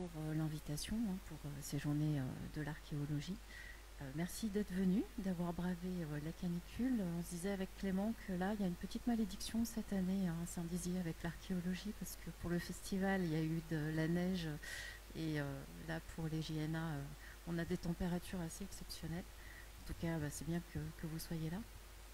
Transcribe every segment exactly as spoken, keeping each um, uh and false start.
pour euh, l'invitation, hein, pour euh, ces journées euh, de l'archéologie. Euh, merci d'être venu, d'avoir bravé euh, la canicule. On se disait avec Clément que là, il y a une petite malédiction cette année à hein, Saint-Dizier avec l'archéologie, parce que pour le festival, il y a eu de la neige, et euh, là, pour les J N A, euh, on a des températures assez exceptionnelles. En tout cas, bah, c'est bien que, que vous soyez là.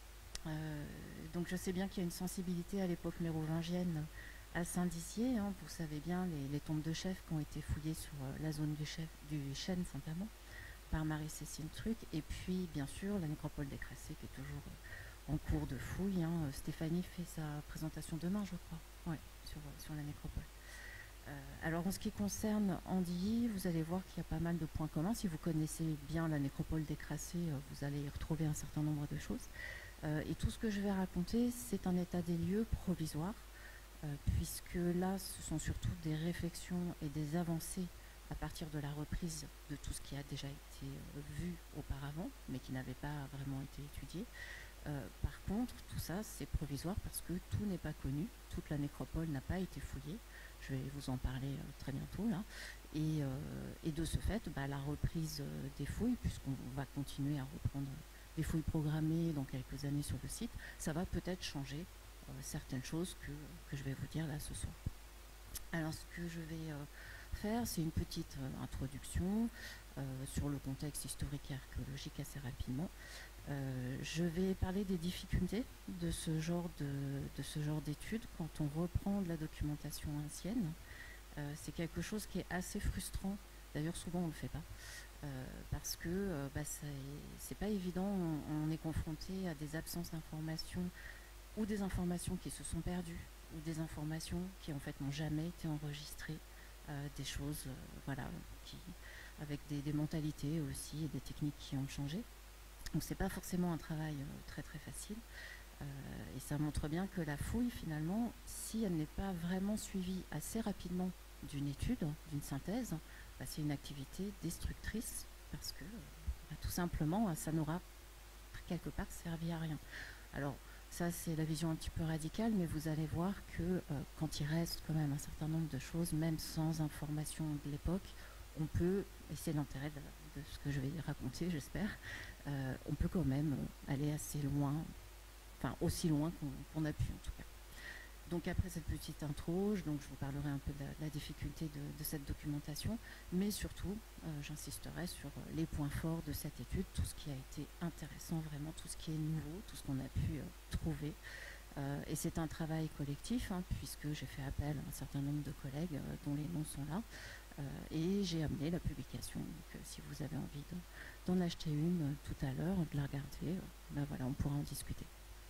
Euh, donc je sais bien qu'il y a une sensibilité à l'époque mérovingienne à Saint-Dizier, hein, vous savez bien les, les tombes de chefs qui ont été fouillées sur euh, la zone du, chef, du Chêne simplement par Marie-Cécile Truc, et puis bien sûr la nécropole des Crassés qui est toujours euh, en cours de fouille, hein. Stéphanie fait sa présentation demain je crois, ouais, sur, sur la nécropole. Euh, alors en ce qui concerne Andilly, vous allez voir qu'il y a pas mal de points communs. Si vous connaissez bien la nécropole des Crassés, euh, vous allez y retrouver un certain nombre de choses. Euh, et tout ce que je vais raconter, c'est un état des lieux provisoire, euh, puisque là, ce sont surtout des réflexions et des avancées à partir de la reprise de tout ce qui a déjà été euh, vu auparavant, mais qui n'avait pas vraiment été étudié. Euh, par contre, tout ça, c'est provisoire parce que tout n'est pas connu, toute la nécropole n'a pas été fouillée. Je vais vous en parler euh, très bientôt là. Et, euh, et de ce fait, bah, la reprise euh, des fouilles, puisqu'on va continuer à reprendre des fouilles programmées dans quelques années sur le site, ça va peut-être changer euh, certaines choses que, que je vais vous dire là ce soir. Alors ce que je vais euh, faire, c'est une petite euh, introduction euh, sur le contexte historique et archéologique assez rapidement. Euh, je vais parler des difficultés de ce genre de, de ce genre d'études quand on reprend de la documentation ancienne. Euh, c'est quelque chose qui est assez frustrant. D'ailleurs, souvent on ne le fait pas. Euh, parce que euh, bah, c'est pas évident, on, on est confronté à des absences d'informations ou des informations qui se sont perdues ou des informations qui en fait n'ont jamais été enregistrées, euh, des choses euh, voilà, qui, avec des, des mentalités aussi et des techniques qui ont changé. Donc c'est pas forcément un travail euh, très très facile euh, et ça montre bien que la fouille finalement, si elle n'est pas vraiment suivie assez rapidement d'une étude, d'une synthèse, bah, c'est une activité destructrice parce que bah, tout simplement ça n'aura quelque part servi à rien. Alors ça c'est la vision un petit peu radicale, mais vous allez voir que euh, quand il reste quand même un certain nombre de choses, même sans information de l'époque, on peut, et c'est l'intérêt de, de ce que je vais raconter j'espère, euh, on peut quand même aller assez loin, enfin aussi loin qu'on qu'on a pu en tout cas. Donc après cette petite intro, je, donc je vous parlerai un peu de la, de la difficulté de, de cette documentation, mais surtout euh, j'insisterai sur les points forts de cette étude, tout ce qui a été intéressant vraiment, tout ce qui est nouveau, tout ce qu'on a pu euh, trouver. Euh, et c'est un travail collectif, hein, puisque j'ai fait appel à un certain nombre de collègues euh, dont les noms sont là, euh, et j'ai amené la publication. Donc euh, si vous avez envie d'en acheter une euh, tout à l'heure, de la regarder, euh, ben voilà, on pourra en discuter.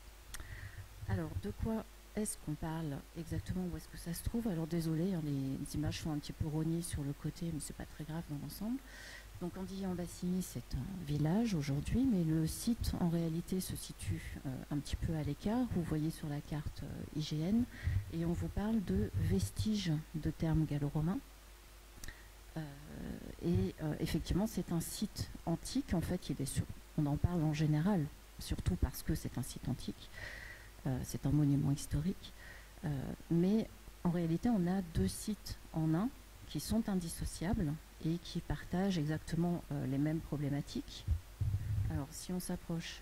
Alors, de quoi est-ce qu'on parle exactement, où est-ce que ça se trouve? Alors désolé, hein, les, les images sont un petit peu rognées sur le côté, mais c'est pas très grave dans l'ensemble. Donc Andilly-en-Bassigny, c'est un village aujourd'hui, mais le site en réalité se situe euh, un petit peu à l'écart. Vous voyez sur la carte euh, I G N, et on vous parle de vestiges de termes gallo-romains. Euh, et euh, effectivement, c'est un site antique. En fait, il est sur, on en parle en général, surtout parce que c'est un site antique. Euh, c'est un monument historique, euh, mais en réalité on a deux sites en un qui sont indissociables et qui partagent exactement euh, les mêmes problématiques. Alors si on s'approche,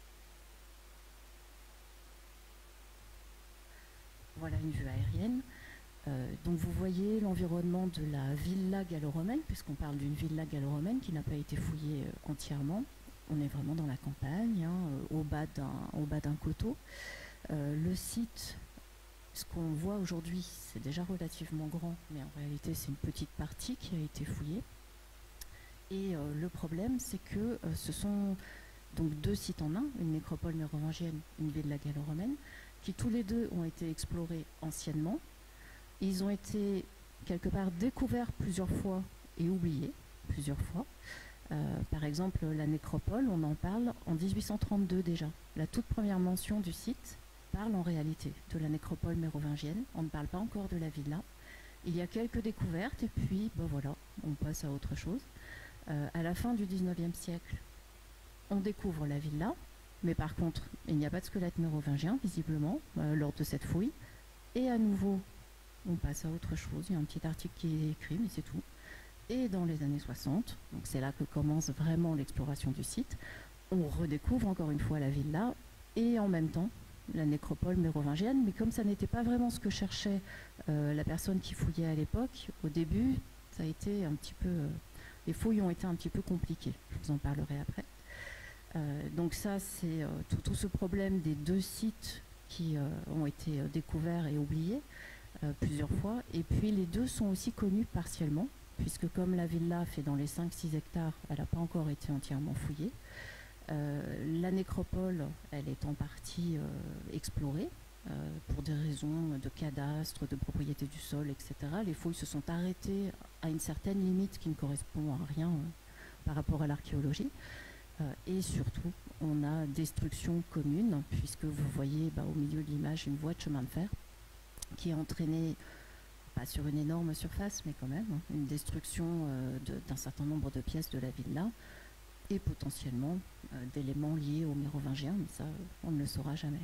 voilà une vue aérienne. Euh, donc vous voyez l'environnement de la villa gallo-romaine, puisqu'on parle d'une villa gallo-romaine qui n'a pas été fouillée euh, entièrement. On est vraiment dans la campagne, hein, au bas d'un coteau. Euh, le site, ce qu'on voit aujourd'hui, c'est déjà relativement grand, mais en réalité c'est une petite partie qui a été fouillée. Et euh, le problème, c'est que euh, ce sont donc deux sites en un, une nécropole mérovingienne, une villa gallo-romaine, qui tous les deux ont été explorés anciennement. Ils ont été quelque part découverts plusieurs fois et oubliés plusieurs fois. Euh, par exemple, la nécropole, on en parle en mille huit cent trente-deux déjà. La toute première mention du site parle en réalité de la nécropole mérovingienne. On ne parle pas encore de la villa. Il y a quelques découvertes et puis ben voilà, on passe à autre chose. Euh, à la fin du dix-neuvième siècle, on découvre la villa, mais par contre, il n'y a pas de squelette mérovingien visiblement euh, lors de cette fouille. Et à nouveau, on passe à autre chose. Il y a un petit article qui est écrit, mais c'est tout. Et dans les années soixante, donc c'est là que commence vraiment l'exploration du site, on redécouvre encore une fois la villa et en même temps la nécropole mérovingienne. Mais comme ça n'était pas vraiment ce que cherchait euh, la personne qui fouillait à l'époque, au début, ça a été un petit peu... Euh, les fouilles ont été un petit peu compliquées. Je vous en parlerai après. Euh, donc ça, c'est euh, tout, tout ce problème des deux sites qui euh, ont été euh, découverts et oubliés euh, plusieurs fois. Et puis les deux sont aussi connus partiellement, puisque comme la villa fait dans les cinq six hectares, elle n'a pas encore été entièrement fouillée. Euh, la nécropole, elle est en partie euh, explorée euh, pour des raisons de cadastre, de propriété du sol, et cetera. Les fouilles se sont arrêtées à une certaine limite qui ne correspond à rien euh, par rapport à l'archéologie. Euh, et surtout, on a destruction commune, puisque vous voyez bah, au milieu de l'image une voie de chemin de fer qui est entraînée, pas sur une énorme surface, mais quand même, hein, une destruction euh, d'un certain nombre de pièces de la villa, et potentiellement euh, d'éléments liés aux Mérovingiens, mais ça, on ne le saura jamais.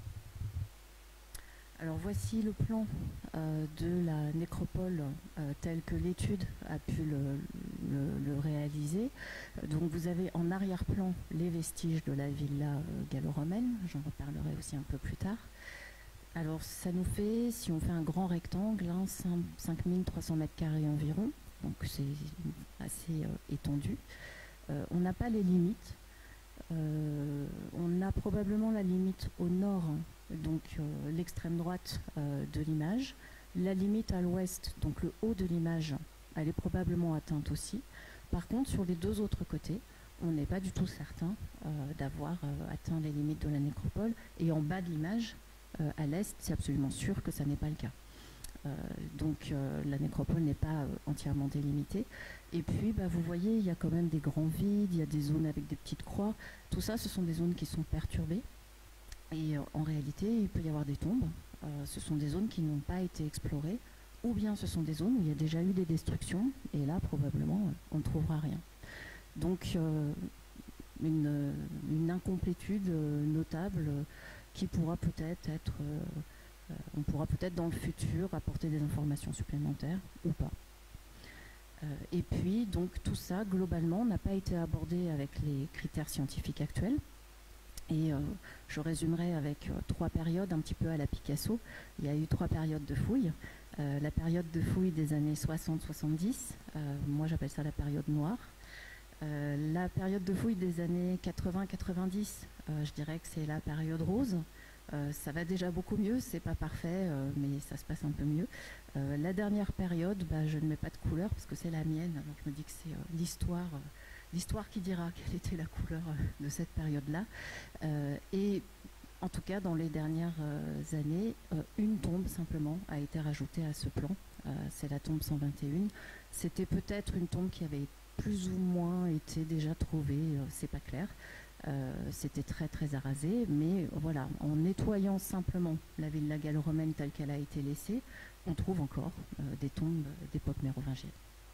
Alors voici le plan euh, de la nécropole euh, tel que l'étude a pu le, le, le réaliser. Donc vous avez en arrière-plan les vestiges de la villa euh, gallo-romaine, j'en reparlerai aussi un peu plus tard. Alors ça nous fait, si on fait un grand rectangle, hein, cinq mille trois cents mètres carrés environ, donc c'est assez euh, étendu. Euh, on n'a pas les limites. Euh, on a probablement la limite au nord, donc euh, l'extrême droite euh, de l'image. La limite à l'ouest, donc le haut de l'image, elle est probablement atteinte aussi. Par contre, sur les deux autres côtés, on n'est pas du tout certain euh, d'avoir euh, atteint les limites de la nécropole. Et en bas de l'image, euh, à l'est, c'est absolument sûr que ça n'est pas le cas. Euh, donc euh, la nécropole n'est pas euh, entièrement délimitée. Et puis bah, vous voyez, il y a quand même des grands vides, il y a des zones avec des petites croix. Tout ça, ce sont des zones qui sont perturbées. Et euh, en réalité, il peut y avoir des tombes. Euh, ce sont des zones qui n'ont pas été explorées. Ou bien ce sont des zones où il y a déjà eu des destructions. Et là, probablement, on ne trouvera rien. Donc euh, une, une incomplétude euh, notable euh, qui pourra peut-être être... Euh, Euh, on pourra peut-être dans le futur apporter des informations supplémentaires ou pas. Euh, et puis, donc, tout ça, globalement, n'a pas été abordé avec les critères scientifiques actuels. Et euh, je résumerai avec euh, trois périodes, un petit peu à la Picasso. Il y a eu trois périodes de fouilles. Euh, la période de fouilles des années soixante soixante-dix, euh, moi j'appelle ça la période noire. Euh, la période de fouilles des années quatre-vingts quatre-vingt-dix, euh, je dirais que c'est la période rose. Euh, ça va déjà beaucoup mieux, c'est pas parfait, euh, mais ça se passe un peu mieux. Euh, la dernière période, bah, je ne mets pas de couleur parce que c'est la mienne, alors je me dis que c'est euh, l'histoire, euh, l'histoire qui dira quelle était la couleur euh, de cette période-là. Euh, et en tout cas, dans les dernières euh, années, euh, une tombe simplement a été rajoutée à ce plan. Euh, c'est la tombe cent vingt et un. C'était peut-être une tombe qui avait plus ou moins été déjà trouvée, euh, c'est pas clair. Euh, c'était très très arasé, mais voilà, en nettoyant simplement la villa gallo-romaine telle qu'elle a été laissée, on trouve encore euh, des tombes d'époque mérovingienne.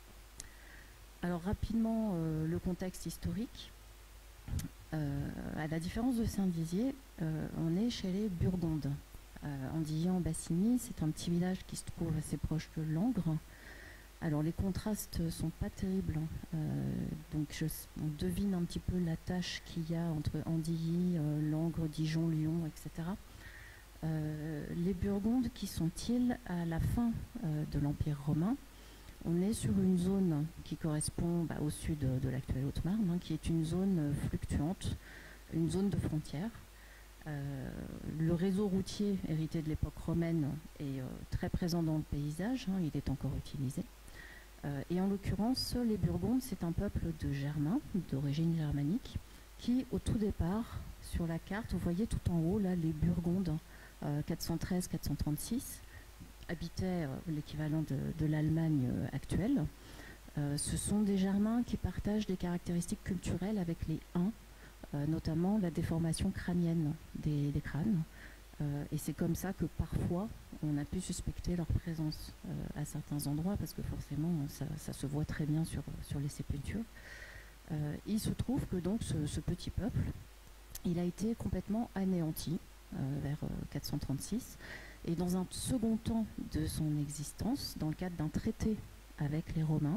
Alors rapidement, euh, le contexte historique. Euh, à la différence de Saint-Dizier, euh, on est chez les Burgondes. Euh, Andilly-en-Bassigny, c'est un petit village qui se trouve assez proche de Langres. Alors les contrastes ne sont pas terribles, hein. euh, donc je, on devine un petit peu la tâche qu'il y a entre Andilly, euh, Langres, Dijon, Lyon, et cetera. Euh, les Burgondes, qui sont-ils à la fin euh, de l'Empire romain? On est sur une zone qui correspond bah, au sud de, de l'actuelle Haute-Marne, hein, qui est une zone fluctuante, une zone de frontière. Euh, le réseau routier hérité de l'époque romaine est euh, très présent dans le paysage, hein, il est encore utilisé. Euh, et en l'occurrence, les Burgondes, c'est un peuple de Germains, d'origine germanique, qui, au tout départ, sur la carte, vous voyez tout en haut, là, les Burgondes, euh, quatre cent treize quatre cent trente-six, habitaient euh, l'équivalent de, de l'Allemagne euh, actuelle. Euh, ce sont des Germains qui partagent des caractéristiques culturelles avec les Huns, euh, notamment la déformation crânienne des, des crânes. Euh, et c'est comme ça que parfois on a pu suspecter leur présence euh, à certains endroits, parce que forcément ça, ça se voit très bien sur, sur les sépultures. Euh, il se trouve que donc ce, ce petit peuple, il a été complètement anéanti euh, vers euh, quatre cent trente-six, et dans un second temps de son existence, dans le cadre d'un traité avec les Romains,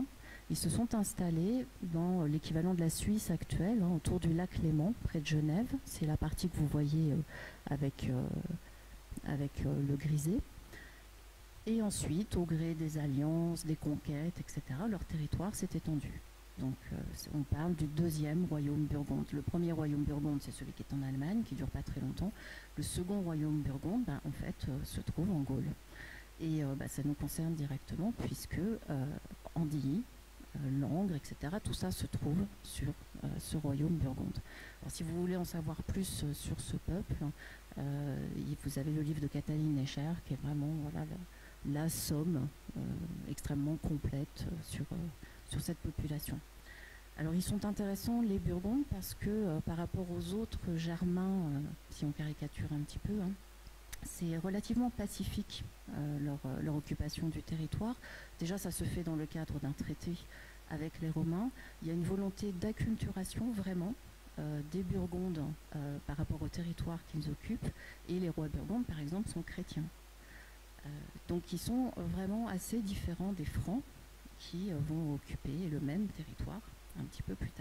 Ils se sont installés dans l'équivalent de la Suisse actuelle, hein, autour du lac Léman, près de Genève. C'est la partie que vous voyez euh, avec, euh, avec euh, le grisé. Et ensuite, au gré des alliances, des conquêtes, et cetera, leur territoire s'est étendu. Donc euh, on parle du deuxième royaume burgonde. Le premier royaume burgonde, c'est celui qui est en Allemagne, qui ne dure pas très longtemps. Le second royaume burgonde, ben, en fait, euh, se trouve en Gaule. Et euh, ben, ça nous concerne directement, puisque euh, Andilly, euh, Langres, et cetera, tout ça se trouve sur euh, ce royaume burgonde. Alors, si vous voulez en savoir plus euh, sur ce peuple, euh, vous avez le livre de Katalin Escher, qui est vraiment voilà, la, la somme euh, extrêmement complète euh, sur... Euh, sur cette population. Alors ils sont intéressants les Burgondes parce que euh, par rapport aux autres Germains, euh, si on caricature un petit peu, hein, c'est relativement pacifique euh, leur, leur occupation du territoire. Déjà ça se fait dans le cadre d'un traité avec les Romains. Il y a une volonté d'acculturation vraiment euh, des Burgondes euh, par rapport au territoire qu'ils occupent, et les rois burgondes par exemple sont chrétiens. Euh, donc ils sont vraiment assez différents des Francs, qui euh, vont occuper le même territoire un petit peu plus tard.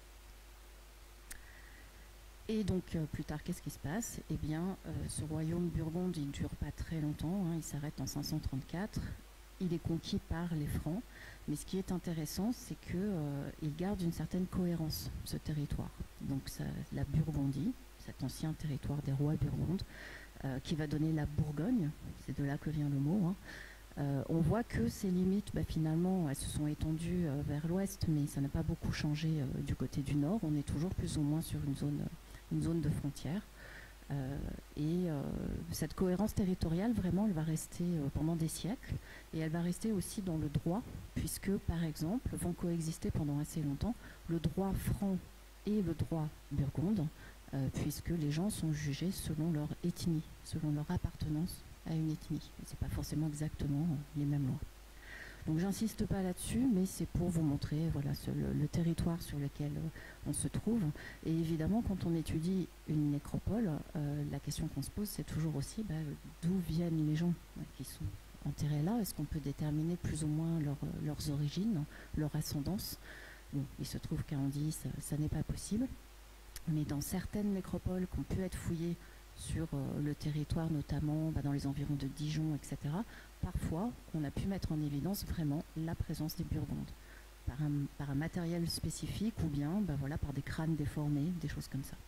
Et donc euh, plus tard, qu'est-ce qui se passe? Eh bien, euh, ce royaume burgonde, il ne dure pas très longtemps, hein, il s'arrête en cinq cent trente-quatre, il est conquis par les Francs, mais ce qui est intéressant, c'est qu'il euh, garde une certaine cohérence, ce territoire. Donc ça, la Burgondie, cet ancien territoire des rois burgondes, euh, qui va donner la Bourgogne, c'est de là que vient le mot, hein. Euh, on voit que ces limites, bah, finalement, elles se sont étendues euh, vers l'ouest, mais ça n'a pas beaucoup changé euh, du côté du nord. On est toujours plus ou moins sur une zone, une zone de frontière. Euh, et euh, cette cohérence territoriale, vraiment, elle va rester euh, pendant des siècles. Et elle va rester aussi dans le droit, puisque, par exemple, vont coexister pendant assez longtemps le droit franc et le droit burgonde, euh, puisque les gens sont jugés selon leur ethnie, selon leur appartenance à une ethnie. Ce n'est pas forcément exactement les mêmes lois. Donc j'insiste pas là-dessus, mais c'est pour vous montrer voilà, ce, le, le territoire sur lequel euh, on se trouve. Et évidemment, quand on étudie une nécropole, euh, la question qu'on se pose, c'est toujours aussi bah, d'où viennent les gens euh, qui sont enterrés là. Est-ce qu'on peut déterminer plus ou moins leur, leurs origines, leur ascendance? Bon, il se trouve qu'à Andilly, ça, ça n'est pas possible. Mais dans certaines nécropoles qui ont pu être fouillées sur euh, le territoire, notamment bah, dans les environs de Dijon, et cetera, parfois, on a pu mettre en évidence vraiment la présence des Burgondes, par un, par un matériel spécifique ou bien bah, voilà, par des crânes déformés, des choses comme ça.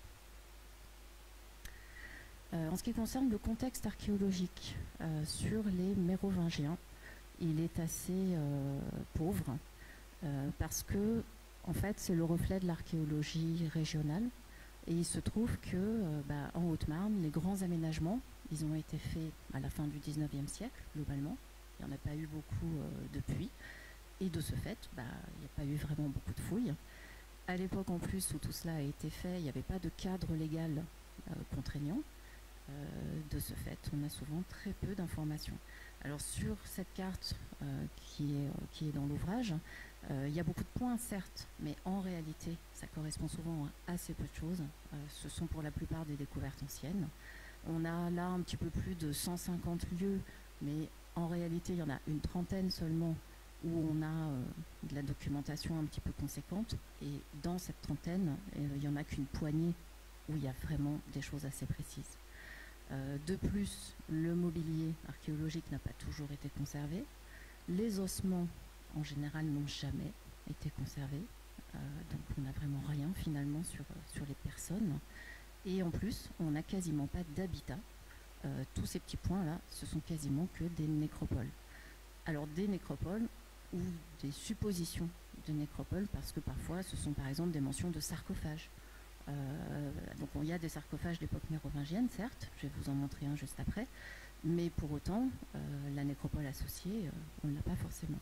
Euh, en ce qui concerne le contexte archéologique euh, sur les Mérovingiens, il est assez euh, pauvre euh, parce que, en fait, c'est le reflet de l'archéologie régionale. Et il se trouve que, euh, bah, en Haute-Marne, les grands aménagements, ils ont été faits à la fin du dix-neuvième siècle, globalement. Il n'y en a pas eu beaucoup euh, depuis. Et de ce fait, bah, il n'y a pas eu vraiment beaucoup de fouilles. À l'époque, en plus, où tout cela a été fait, il n'y avait pas de cadre légal euh, contraignant. Euh, de ce fait, on a souvent très peu d'informations. Alors, sur cette carte euh, qui, est, euh, qui est dans l'ouvrage, Euh, il y a beaucoup de points, certes, mais en réalité, ça correspond souvent à assez peu de choses. Euh, ce sont pour la plupart des découvertes anciennes. On a là un petit peu plus de cent cinquante lieux, mais en réalité, il y en a une trentaine seulement où on a euh, de la documentation un petit peu conséquente. Et dans cette trentaine, euh, il n'y en a qu'une poignée où il y a vraiment des choses assez précises. Euh, de plus, le mobilier archéologique n'a pas toujours été conservé. Les ossements en général n'ont jamais été conservés, euh, donc on n'a vraiment rien finalement sur, sur les personnes, et en plus on n'a quasiment pas d'habitat. Euh, tous ces petits points là, ce sont quasiment que des nécropoles. Alors des nécropoles ou des suppositions de nécropoles, parce que parfois ce sont par exemple des mentions de sarcophages. Euh, donc il y a des sarcophages d'époque mérovingienne, certes, je vais vous en montrer un juste après, mais pour autant euh, la nécropole associée, euh, on ne l'a pas forcément.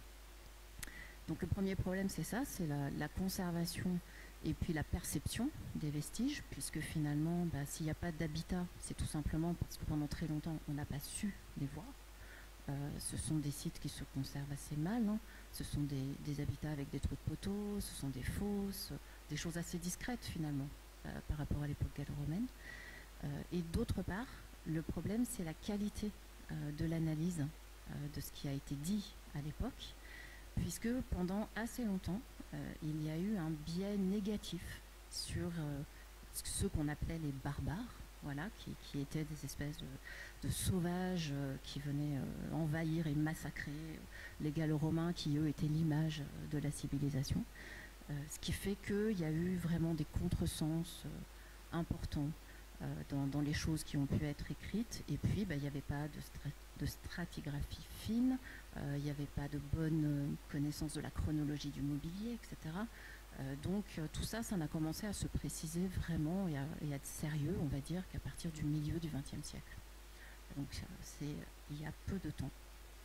Donc le premier problème, c'est ça, c'est la, la conservation et puis la perception des vestiges, puisque finalement, bah, s'il n'y a pas d'habitat, c'est tout simplement parce que pendant très longtemps, on n'a pas su les voir. Euh, ce sont des sites qui se conservent assez mal, hein. Ce sont des, des habitats avec des trous de poteaux, ce sont des fosses, des choses assez discrètes finalement euh, par rapport à l'époque gallo-romaine. Euh, et d'autre part, le problème, c'est la qualité euh, de l'analyse euh, de ce qui a été dit à l'époque. puisque pendant assez longtemps, euh, il y a eu un biais négatif sur euh, ceux qu'on appelait les barbares, voilà, qui, qui étaient des espèces de, de sauvages euh, qui venaient euh, envahir et massacrer les Gallo-Romains qui, eux, étaient l'image de la civilisation. Euh, ce qui fait qu'il y a eu vraiment des contresens euh, importants euh, dans, dans les choses qui ont pu être écrites. Et puis, bah, il n'y avait pas de, stra de stratigraphie fine, euh, il n'y avait pas de bonne connaissance de la chronologie du mobilier, et cetera. Euh, donc euh, tout ça, ça n'a commencé à se préciser vraiment et à, et à être sérieux, on va dire, qu'à partir du milieu du vingtième siècle. Donc euh, c'est il y a peu de temps.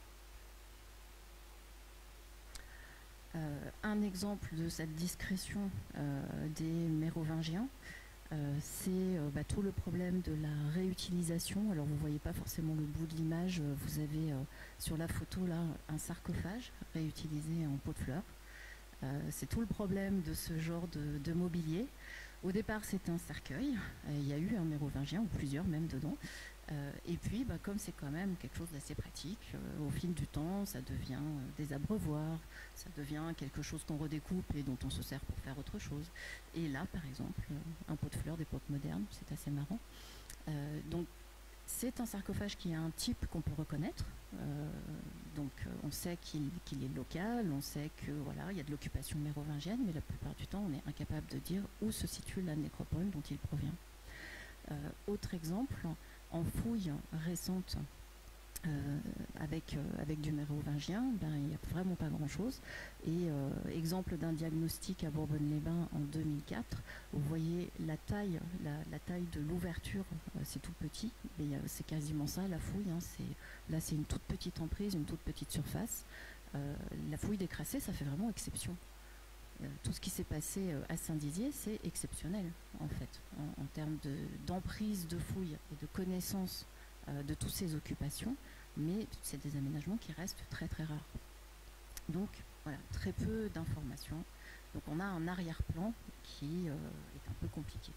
Euh, un exemple de cette discrétion euh, des Mérovingiens, euh, c'est euh, bah, tout le problème de la réutilisation. Alors vous ne voyez pas forcément le bout de l'image, vous avez euh, sur la photo là un sarcophage réutilisé en pot de fleurs. Euh, c'est tout le problème de ce genre de, de mobilier. Au départ, c'était un cercueil. Euh, il y a eu un mérovingien, ou plusieurs même dedans. Euh, et puis, bah, comme c'est quand même quelque chose d'assez pratique, euh, au fil du temps, ça devient euh, des abreuvoirs, ça devient quelque chose qu'on redécoupe et dont on se sert pour faire autre chose. Et là, par exemple, euh, un pot de fleurs d'époque moderne, c'est assez marrant. Euh, donc, c'est un sarcophage qui a un type qu'on peut reconnaître. Euh, donc euh, on sait qu'il qu'il est local, on sait que voilà, il y a de l'occupation mérovingienne, mais la plupart du temps on est incapable de dire où se situe la nécropole dont il provient. Euh, autre exemple, en fouilles récentes euh, avec, euh, avec du mérovingien, ben, il n'y a vraiment pas grand-chose. Et euh, exemple d'un diagnostic à Bourbonne-les-Bains en deux mille quatre, vous voyez la taille, la, la taille de l'ouverture, euh, c'est tout petit, mais euh, c'est quasiment ça la fouille. Hein, là c'est une toute petite emprise, une toute petite surface. Euh, la fouille décrassée, ça fait vraiment exception. Euh, tout ce qui s'est passé euh, à Saint-Dizier, c'est exceptionnel en fait, en, en termes d'emprise de, de fouille et de connaissance euh, de toutes ces occupations, mais c'est des aménagements qui restent très très rares. Donc voilà, très peu d'informations. Donc on a un arrière-plan qui euh, est un peu compliqué.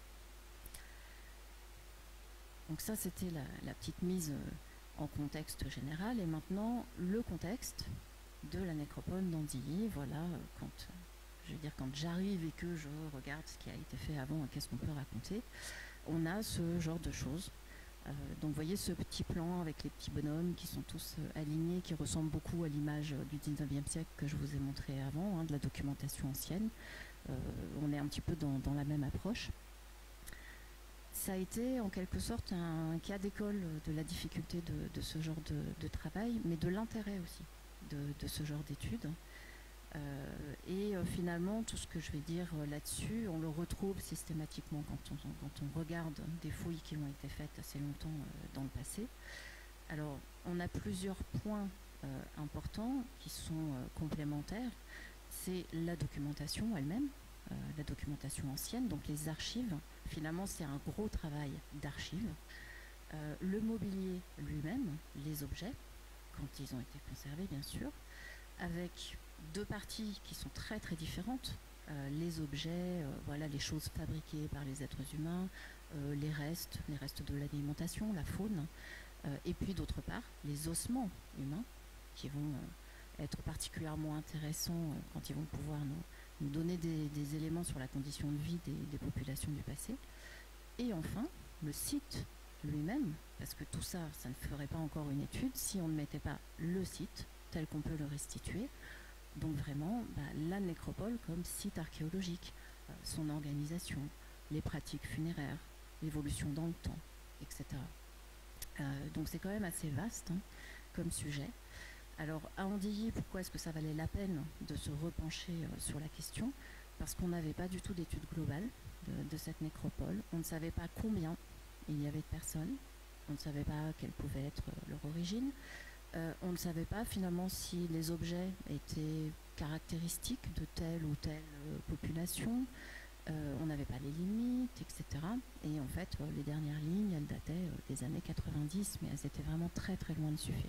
Donc ça c'était la, la petite mise euh, en contexte général, et maintenant le contexte de la nécropole d'Andilly. Voilà, euh, quand, je veux dire, quand j'arrive et que je regarde ce qui a été fait avant et qu'est-ce qu'on peut raconter, on a ce genre de choses. Euh, donc vous voyez ce petit plan avec les petits bonhommes qui sont tous euh, alignés, qui ressemblent beaucoup à l'image du dix-neuvième siècle que je vous ai montré avant, hein, de la documentation ancienne. Euh, on est un petit peu dans, dans la même approche. Ça a été en quelque sorte un cas d'école de la difficulté de, de ce genre de, de travail, mais de l'intérêt aussi de, de ce genre d'études. Euh, et euh, finalement, tout ce que je vais dire euh, là-dessus, on le retrouve systématiquement quand on, quand on regarde des fouilles qui ont été faites assez longtemps euh, dans le passé. Alors, on a plusieurs points euh, importants qui sont euh, complémentaires. C'est la documentation elle-même, euh, la documentation ancienne, donc les archives. Finalement, c'est un gros travail d'archives. Euh, le mobilier lui-même, les objets, quand ils ont été conservés, bien sûr, avec deux parties qui sont très très différentes. Euh, les objets, euh, voilà, les choses fabriquées par les êtres humains, euh, les restes, les restes de l'alimentation, la faune, euh, et puis d'autre part, les ossements humains qui vont euh, être particulièrement intéressants euh, quand ils vont pouvoir nous, nous donner des, des éléments sur la condition de vie des, des populations du passé. Et enfin, le site lui-même, parce que tout ça, ça ne ferait pas encore une étude si on ne mettait pas le site tel qu'on peut le restituer. Donc vraiment, bah, la nécropole comme site archéologique, euh, son organisation, les pratiques funéraires, l'évolution dans le temps, et cetera. Euh, donc c'est quand même assez vaste hein, comme sujet. Alors à Andilly, pourquoi est-ce que ça valait la peine de se repencher euh, sur la question? Parce qu'on n'avait pas du tout d'étude globale de, de cette nécropole. On ne savait pas combien il y avait de personnes. On ne savait pas quelle pouvait être euh, leur origine. Euh, on ne savait pas finalement si les objets étaient caractéristiques de telle ou telle euh, population. Euh, on n'avait pas les limites, et cetera. Et en fait, euh, les dernières lignes, elles dataient euh, des années quatre-vingt-dix, mais elles étaient vraiment très très loin de suffire.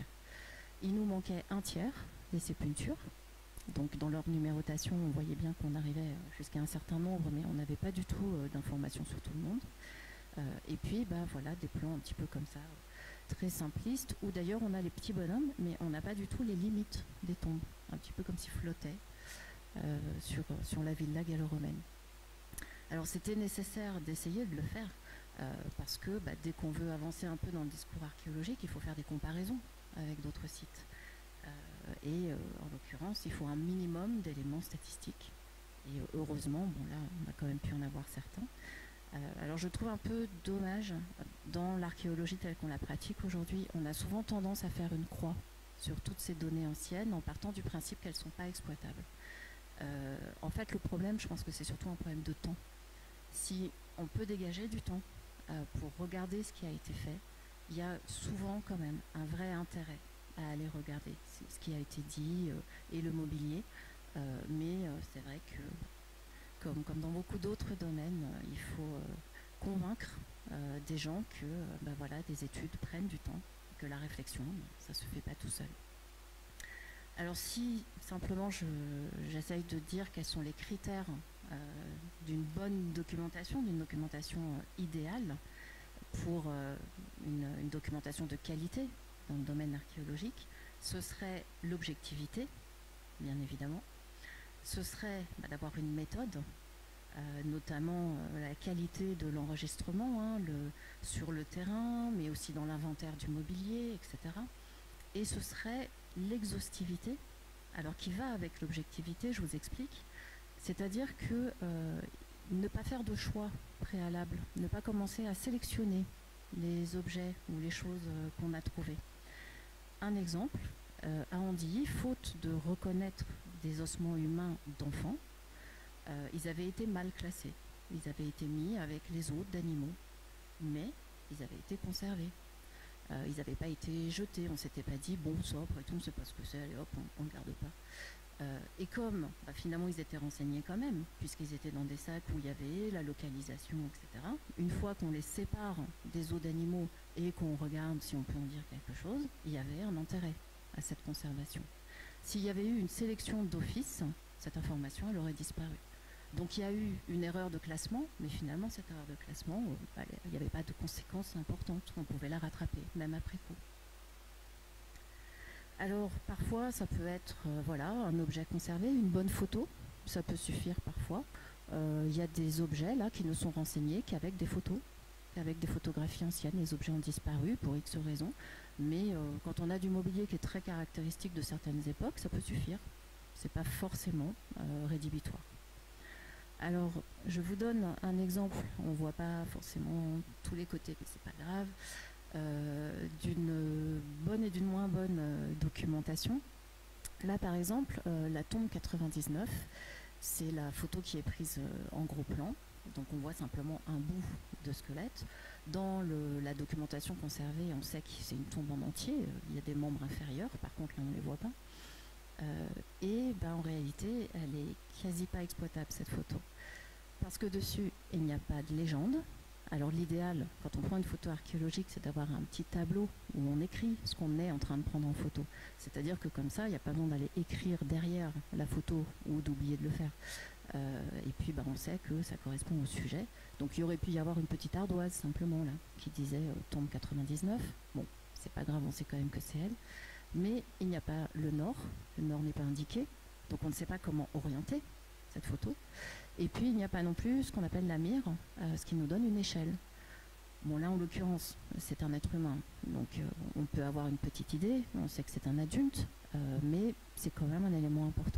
Il nous manquait un tiers des sépultures. Donc dans leur numérotation, on voyait bien qu'on arrivait jusqu'à un certain nombre, mais on n'avait pas du tout euh, d'informations sur tout le monde. Euh, et puis, bah, voilà, des plans un petit peu comme ça, très simpliste, où d'ailleurs on a les petits bonhommes, mais on n'a pas du tout les limites des tombes, un petit peu comme s'ils flottaient euh, sur, sur la villa gallo-romaine. Alors c'était nécessaire d'essayer de le faire, euh, parce que bah, dès qu'on veut avancer un peu dans le discours archéologique, il faut faire des comparaisons avec d'autres sites. Euh, et euh, en l'occurrence, il faut un minimum d'éléments statistiques. Et euh, heureusement, bon là, on a quand même pu en avoir certains. Euh, alors je trouve un peu dommage, dans l'archéologie telle qu'on la pratique aujourd'hui, on a souvent tendance à faire une croix sur toutes ces données anciennes en partant du principe qu'elles ne sont pas exploitables. Euh, en fait, le problème, je pense que c'est surtout un problème de temps. Si on peut dégager du temps euh, pour regarder ce qui a été fait, il y a souvent quand même un vrai intérêt à aller regarder ce qui a été dit euh, et le mobilier. Euh, mais euh, c'est vrai que, comme, comme dans beaucoup d'autres domaines, euh, il faut euh, convaincre euh, des gens que euh, ben voilà, des études prennent du temps, que la réflexion, ça ne se fait pas tout seul. Alors si simplement j'essaye de dire quels sont les critères euh, d'une bonne documentation, d'une documentation euh, idéale pour euh, une, une documentation de qualité dans le domaine archéologique, ce serait l'objectivité, bien évidemment. Ce serait bah, d'avoir une méthode, euh, notamment euh, la qualité de l'enregistrement hein, le, sur le terrain, mais aussi dans l'inventaire du mobilier, et cetera. Et ce serait l'exhaustivité, alors qui va avec l'objectivité, je vous explique. C'est-à-dire que euh, ne pas faire de choix préalable, ne pas commencer à sélectionner les objets ou les choses euh, qu'on a trouvées. Un exemple, euh, à Andilly, faute de reconnaître des ossements humains d'enfants, euh, ils avaient été mal classés. Ils avaient été mis avec les os d'animaux, mais ils avaient été conservés. Euh, ils n'avaient pas été jetés, on ne s'était pas dit, bon, ça, après tout, on ne sait pas ce que c'est, allez hop, on ne garde pas. Euh, et comme bah, finalement ils étaient renseignés quand même, puisqu'ils étaient dans des sacs où il y avait la localisation, et cetera, une fois qu'on les sépare des os d'animaux et qu'on regarde si on peut en dire quelque chose, il y avait un intérêt à cette conservation. S'il y avait eu une sélection d'office, cette information elle aurait disparu. Donc il y a eu une erreur de classement, mais finalement cette erreur de classement, euh, il n'y avait pas de conséquences importantes, on pouvait la rattraper, même après coup. Alors parfois ça peut être euh, voilà, un objet conservé, une bonne photo, ça peut suffire parfois. Euh, il y a des objets là qui ne sont renseignés qu'avec des photos, qu'avec des photographies anciennes. Les objets ont disparu pour X raisons, mais euh, quand on a du mobilier qui est très caractéristique de certaines époques, ça peut suffire. C'est pas forcément euh, rédhibitoire. Alors, je vous donne un exemple. On ne voit pas forcément tous les côtés, mais c'est pas grave. Euh, d'une bonne et d'une moins bonne euh, documentation. Là, par exemple, euh, la tombe quatre-vingt-dix-neuf, c'est la photo qui est prise euh, en gros plan. Donc, on voit simplement un bout de squelette. Dans le, la documentation conservée, on sait que c'est une tombe en entier. Il y a des membres inférieurs. Par contre, là, on ne les voit pas. Euh, et ben, en réalité, elle est quasi pas exploitable, cette photo. Parce que dessus, il n'y a pas de légende. Alors l'idéal, quand on prend une photo archéologique, c'est d'avoir un petit tableau où on écrit ce qu'on est en train de prendre en photo. C'est-à-dire que comme ça, il n'y a pas besoin d'aller écrire derrière la photo ou d'oublier de le faire. Euh, et puis bah, on sait que ça correspond au sujet. Donc il y aurait pu y avoir une petite ardoise simplement là, qui disait euh, tombe quatre-vingt-dix-neuf. Bon, c'est pas grave, on sait quand même que c'est elle. Mais il n'y a pas le nord, le nord n'est pas indiqué, donc on ne sait pas comment orienter cette photo. Et puis il n'y a pas non plus ce qu'on appelle la mire, euh, ce qui nous donne une échelle. Bon là en l'occurrence c'est un être humain, donc euh, on peut avoir une petite idée, on sait que c'est un adulte, euh, mais c'est quand même un élément important.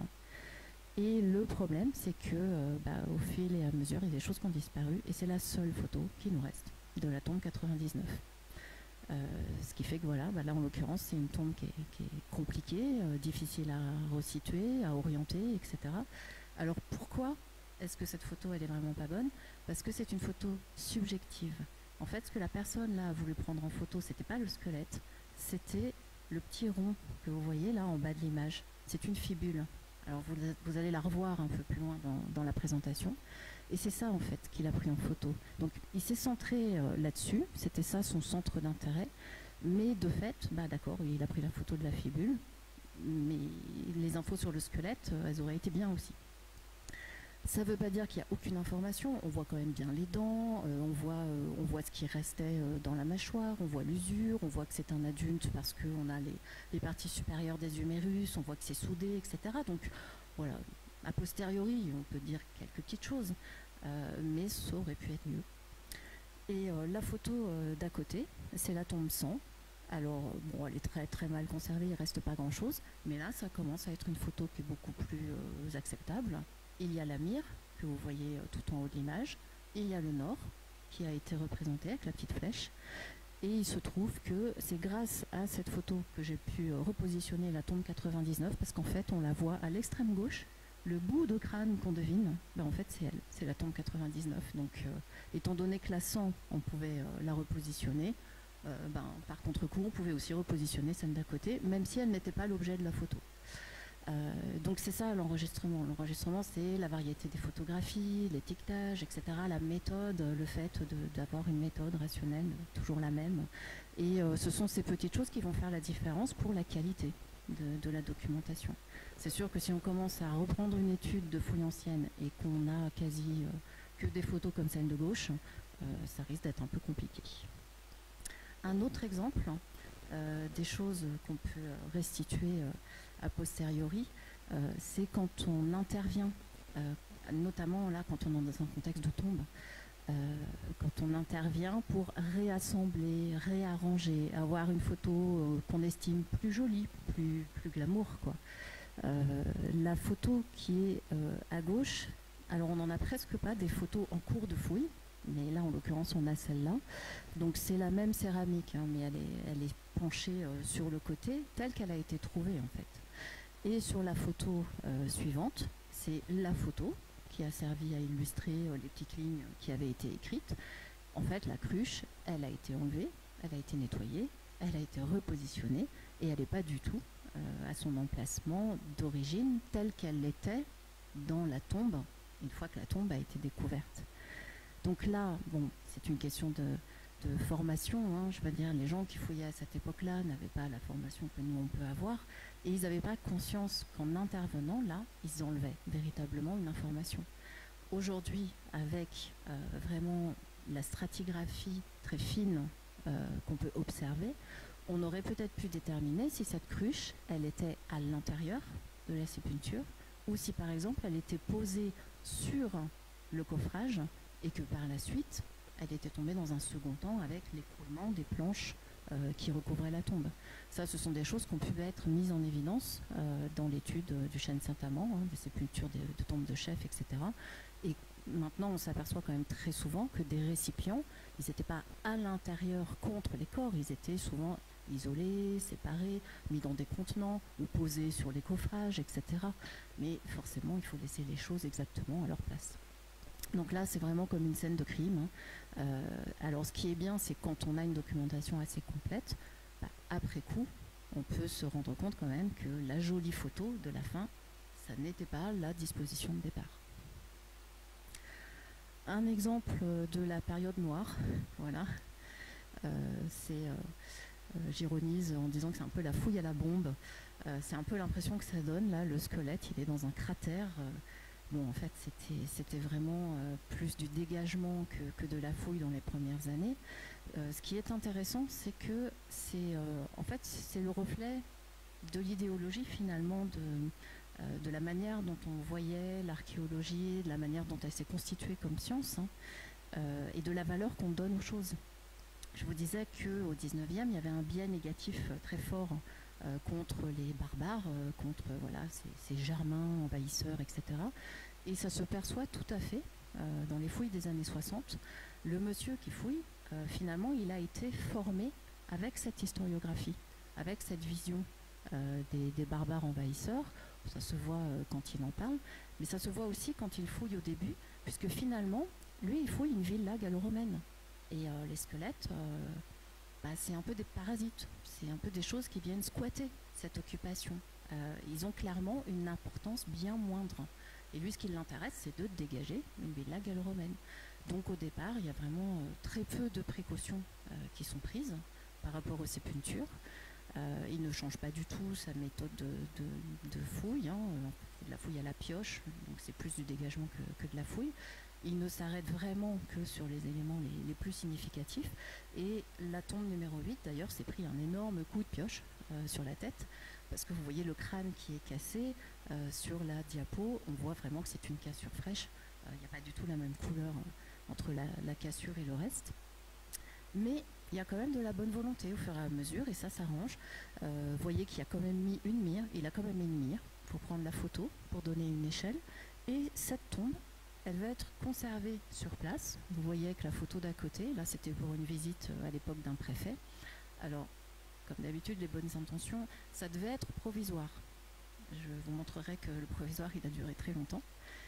Et le problème c'est que euh, bah, au fil et à mesure il y a des choses qui ont disparu et c'est la seule photo qui nous reste de la tombe quatre-vingt-dix-neuf. Euh, ce qui fait que voilà, bah là en l'occurrence c'est une tombe qui est, qui est compliquée, euh, difficile à resituer, à orienter, et cetera. Alors pourquoi est-ce que cette photo elle est vraiment pas bonne? Parce que c'est une photo subjective. En fait, ce que la personne là a voulu prendre en photo, c'était pas le squelette, c'était le petit rond que vous voyez là en bas de l'image. C'est une fibule. Alors vous, vous allez la revoir un peu plus loin dans, dans la présentation. Et c'est ça en fait qu'il a pris en photo. Donc il s'est centré euh, là-dessus, c'était ça son centre d'intérêt. Mais de fait, bah d'accord, il a pris la photo de la fibule, mais les infos sur le squelette, euh, elles auraient été bien aussi. Ça ne veut pas dire qu'il n'y a aucune information, on voit quand même bien les dents, euh, on, voit, euh, on voit ce qui restait euh, dans la mâchoire, on voit l'usure, on voit que c'est un adulte parce qu'on a les, les parties supérieures des humérus, on voit que c'est soudé, et cetera. Donc voilà, a posteriori, on peut dire quelques petites choses, euh, mais ça aurait pu être mieux. Et euh, la photo euh, d'à côté, c'est la tombe sans. Alors, bon, elle est très très mal conservée, il ne reste pas grand-chose, mais là, ça commence à être une photo qui est beaucoup plus euh, acceptable. Il y a la mire, que vous voyez euh, tout en haut de l'image, et il y a le nord, qui a été représenté avec la petite flèche. Et il se trouve que c'est grâce à cette photo que j'ai pu euh, repositionner la tombe quatre-vingt-dix-neuf, parce qu'en fait, on la voit à l'extrême gauche, le bout de crâne qu'on devine, ben en fait, c'est elle, c'est la tombe quatre-vingt-dix-neuf. Donc, euh, étant donné que la cent, on pouvait euh, la repositionner, Euh, ben, par contre-coup, on pouvait aussi repositionner celle d'à côté, même si elle n'était pas l'objet de la photo. Euh, donc c'est ça l'enregistrement. L'enregistrement, c'est la variété des photographies, l'étiquetage, et cetera, la méthode, le fait d'avoir une méthode rationnelle, toujours la même. Et euh, ce sont ces petites choses qui vont faire la différence pour la qualité de, de la documentation. C'est sûr que si on commence à reprendre une étude de fouilles anciennes et qu'on a quasi euh, que des photos comme celle de gauche, euh, ça risque d'être un peu compliqué. Un autre exemple euh, des choses qu'on peut restituer euh, a posteriori, euh, c'est quand on intervient, euh, notamment là quand on est dans un contexte de tombe, euh, quand on intervient pour réassembler, réarranger, avoir une photo euh, qu'on estime plus jolie, plus, plus glamour, quoi. Euh, la photo qui est euh, à gauche, alors on n'en a presque pas des photos en cours de fouille, mais là en l'occurrence on a celle-là. Donc c'est la même céramique, hein, mais elle est, elle est penchée euh, sur le côté, telle qu'elle a été trouvée en fait. Et sur la photo euh, suivante, c'est la photo qui a servi à illustrer euh, les petites lignes qui avaient été écrites. En fait, la cruche, elle a été enlevée, elle a été nettoyée, elle a été repositionnée, et elle n'est pas du tout euh, à son emplacement d'origine telle qu'elle l'était dans la tombe, une fois que la tombe a été découverte. Donc là, bon, c'est une question de, de formation, hein, je veux dire, les gens qui fouillaient à cette époque-là n'avaient pas la formation que nous on peut avoir, et ils n'avaient pas conscience qu'en intervenant là, ils enlevaient véritablement une information. Aujourd'hui, avec euh, vraiment la stratigraphie très fine euh, qu'on peut observer, on aurait peut-être pu déterminer si cette cruche, elle était à l'intérieur de la sépulture, ou si par exemple elle était posée sur le coffrage et que par la suite, elle était tombée dans un second temps avec l'écroulement des planches euh, qui recouvraient la tombe. Ça, ce sont des choses qui ont pu être mises en évidence euh, dans l'étude euh, du chêne Saint-Amand, hein, des sépultures de, de tombes de chefs, et cetera. Et maintenant, on s'aperçoit quand même très souvent que des récipients, ils n'étaient pas à l'intérieur contre les corps, ils étaient souvent isolés, séparés, mis dans des contenants ou posés sur les coffrages, et cetera. Mais forcément, il faut laisser les choses exactement à leur place. Donc là, c'est vraiment comme une scène de crime. Hein. Euh, alors, ce qui est bien, c'est quand on a une documentation assez complète, bah, après coup, on peut se rendre compte quand même que la jolie photo de la fin, ça n'était pas la disposition de départ. Un exemple de la période noire, voilà, euh, c'est, euh, euh, j'ironise en disant que c'est un peu la fouille à la bombe. Euh, c'est un peu l'impression que ça donne, là, le squelette, il est dans un cratère. Euh, Bon, en fait, c'était vraiment euh, plus du dégagement que, que de la fouille dans les premières années. Euh, ce qui est intéressant, c'est que c'est euh, en fait, c'est le reflet de l'idéologie finalement de, euh, de la manière dont on voyait l'archéologie, de la manière dont elle s'est constituée comme science, hein, euh, et de la valeur qu'on donne aux choses. Je vous disais qu'au dix-neuvième, il y avait un biais négatif très fort Euh, contre les barbares, euh, contre euh, voilà, ces, ces germains envahisseurs, et cetera. Et ça se perçoit tout à fait euh, dans les fouilles des années soixante. Le monsieur qui fouille, euh, finalement, il a été formé avec cette historiographie, avec cette vision euh, des, des barbares envahisseurs. Ça se voit euh, quand il en parle, mais ça se voit aussi quand il fouille au début, puisque finalement, lui, il fouille une villa gallo-romaine. Et euh, les squelettes... Euh, Bah, c'est un peu des parasites, c'est un peu des choses qui viennent squatter cette occupation. Euh, ils ont clairement une importance bien moindre. Et lui, ce qui l'intéresse, c'est de dégager une villa gallo-romaine. Donc au départ, il y a vraiment euh, très peu de précautions euh, qui sont prises par rapport aux sépultures. Euh, il ne change pas du tout sa méthode de, de, de fouille, hein. De la fouille à la pioche, donc c'est plus du dégagement que, que de la fouille. Il ne s'arrête vraiment que sur les éléments les, les plus significatifs. Et la tombe numéro huit, d'ailleurs, s'est pris un énorme coup de pioche euh, sur la tête, parce que vous voyez le crâne qui est cassé. Euh, sur la diapo, on voit vraiment que c'est une cassure fraîche. Il euh, n'y a pas du tout la même couleur euh, entre la, la cassure et le reste. Mais il y a quand même de la bonne volonté au fur et à mesure, et ça s'arrange. Euh, vous voyez qu'il a quand même mis une mire, il a quand même mis une mire pour prendre la photo, pour donner une échelle. Et cette tombe, elle va être conservée sur place. Vous voyez avec la photo d'à côté, là c'était pour une visite à l'époque d'un préfet. Alors, comme d'habitude, les bonnes intentions, ça devait être provisoire. Je vous montrerai que le provisoire, il a duré très longtemps.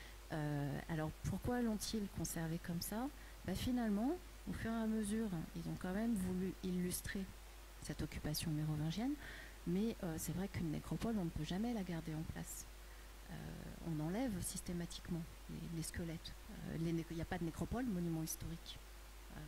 Euh, alors, pourquoi l'ont-ils conservé comme ça? Bah, finalement, au fur et à mesure, ils ont quand même voulu illustrer cette occupation mérovingienne, mais euh, c'est vrai qu'une nécropole, on ne peut jamais la garder en place. Euh, on enlève systématiquement les, les squelettes. Euh, il n'y a pas de nécropole, monument historique. Euh,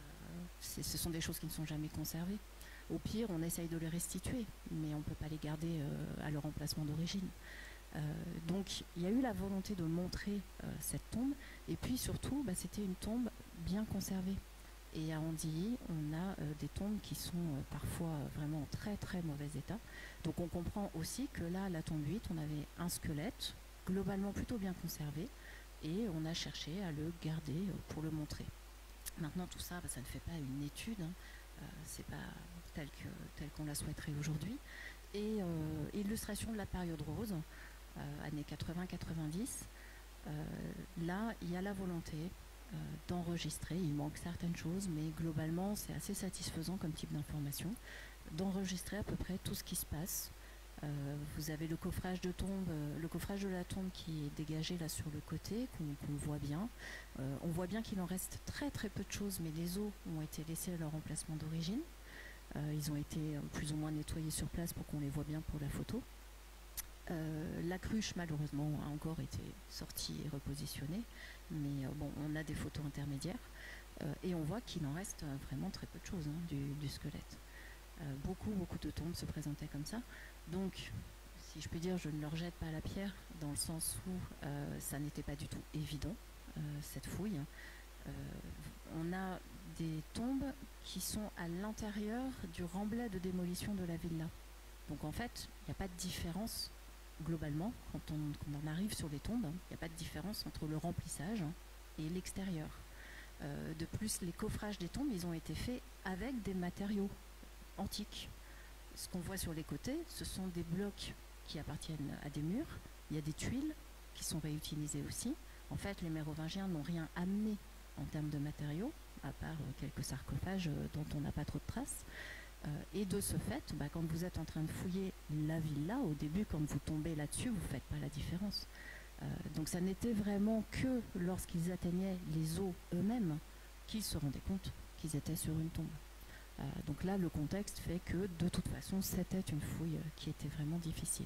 ce sont des choses qui ne sont jamais conservées. Au pire, on essaye de les restituer, mais on ne peut pas les garder euh, à leur emplacement d'origine. Euh, donc, il y a eu la volonté de montrer euh, cette tombe, et puis surtout, bah, c'était une tombe bien conservée. Et à Andilly, on a euh, des tombes qui sont euh, parfois euh, vraiment en très très mauvais état. Donc on comprend aussi que là, la tombe huit, on avait un squelette globalement plutôt bien conservé, et on a cherché à le garder euh, pour le montrer. Maintenant, tout ça, bah, ça ne fait pas une étude, hein. euh, c'est pas tel que, tel qu'on la souhaiterait aujourd'hui. Et euh, illustration de la période rose, euh, années quatre-vingts quatre-vingt-dix, euh, là, il y a la volonté euh, d'enregistrer, il manque certaines choses, mais globalement, c'est assez satisfaisant comme type d'information, d'enregistrer à peu près tout ce qui se passe. Euh, vous avez le coffrage de tombe, euh, le coffrage de la tombe qui est dégagé là sur le côté, qu'on qu'on voit bien. Euh, on voit bien qu'il en reste très très peu de choses, mais les os ont été laissés à leur emplacement d'origine. Euh, ils ont été euh, plus ou moins nettoyés sur place pour qu'on les voit bien pour la photo. Euh, la cruche, malheureusement, a encore été sortie et repositionnée, mais euh, bon, on a des photos intermédiaires, euh, et on voit qu'il en reste euh, vraiment très peu de choses hein, du, du squelette. Euh, beaucoup, beaucoup de tombes se présentaient comme ça. Donc, si je peux dire, je ne leur jette pas la pierre, dans le sens où euh, ça n'était pas du tout évident, euh, cette fouille. Euh, on a des tombes qui sont à l'intérieur du remblai de démolition de la villa. Donc en fait, il n'y a pas de différence globalement, quand on, quand on arrive sur les tombes, il n'y a pas de différence entre le remplissage et l'extérieur. Euh, de plus, les coffrages des tombes, ils ont été faits avec des matériaux antiques. Ce qu'on voit sur les côtés, ce sont des blocs qui appartiennent à des murs. Il y a des tuiles qui sont réutilisées aussi. En fait, les Mérovingiens n'ont rien amené en termes de matériaux, à part quelques sarcophages dont on n'a pas trop de traces. Euh, et de ce fait, bah, quand vous êtes en train de fouiller la villa, au début, quand vous tombez là-dessus, vous ne faites pas la différence. Euh, donc ça n'était vraiment que lorsqu'ils atteignaient les eaux eux-mêmes qu'ils se rendaient compte qu'ils étaient sur une tombe. Euh, donc là, le contexte fait que, de toute façon, c'était une fouille qui était vraiment difficile.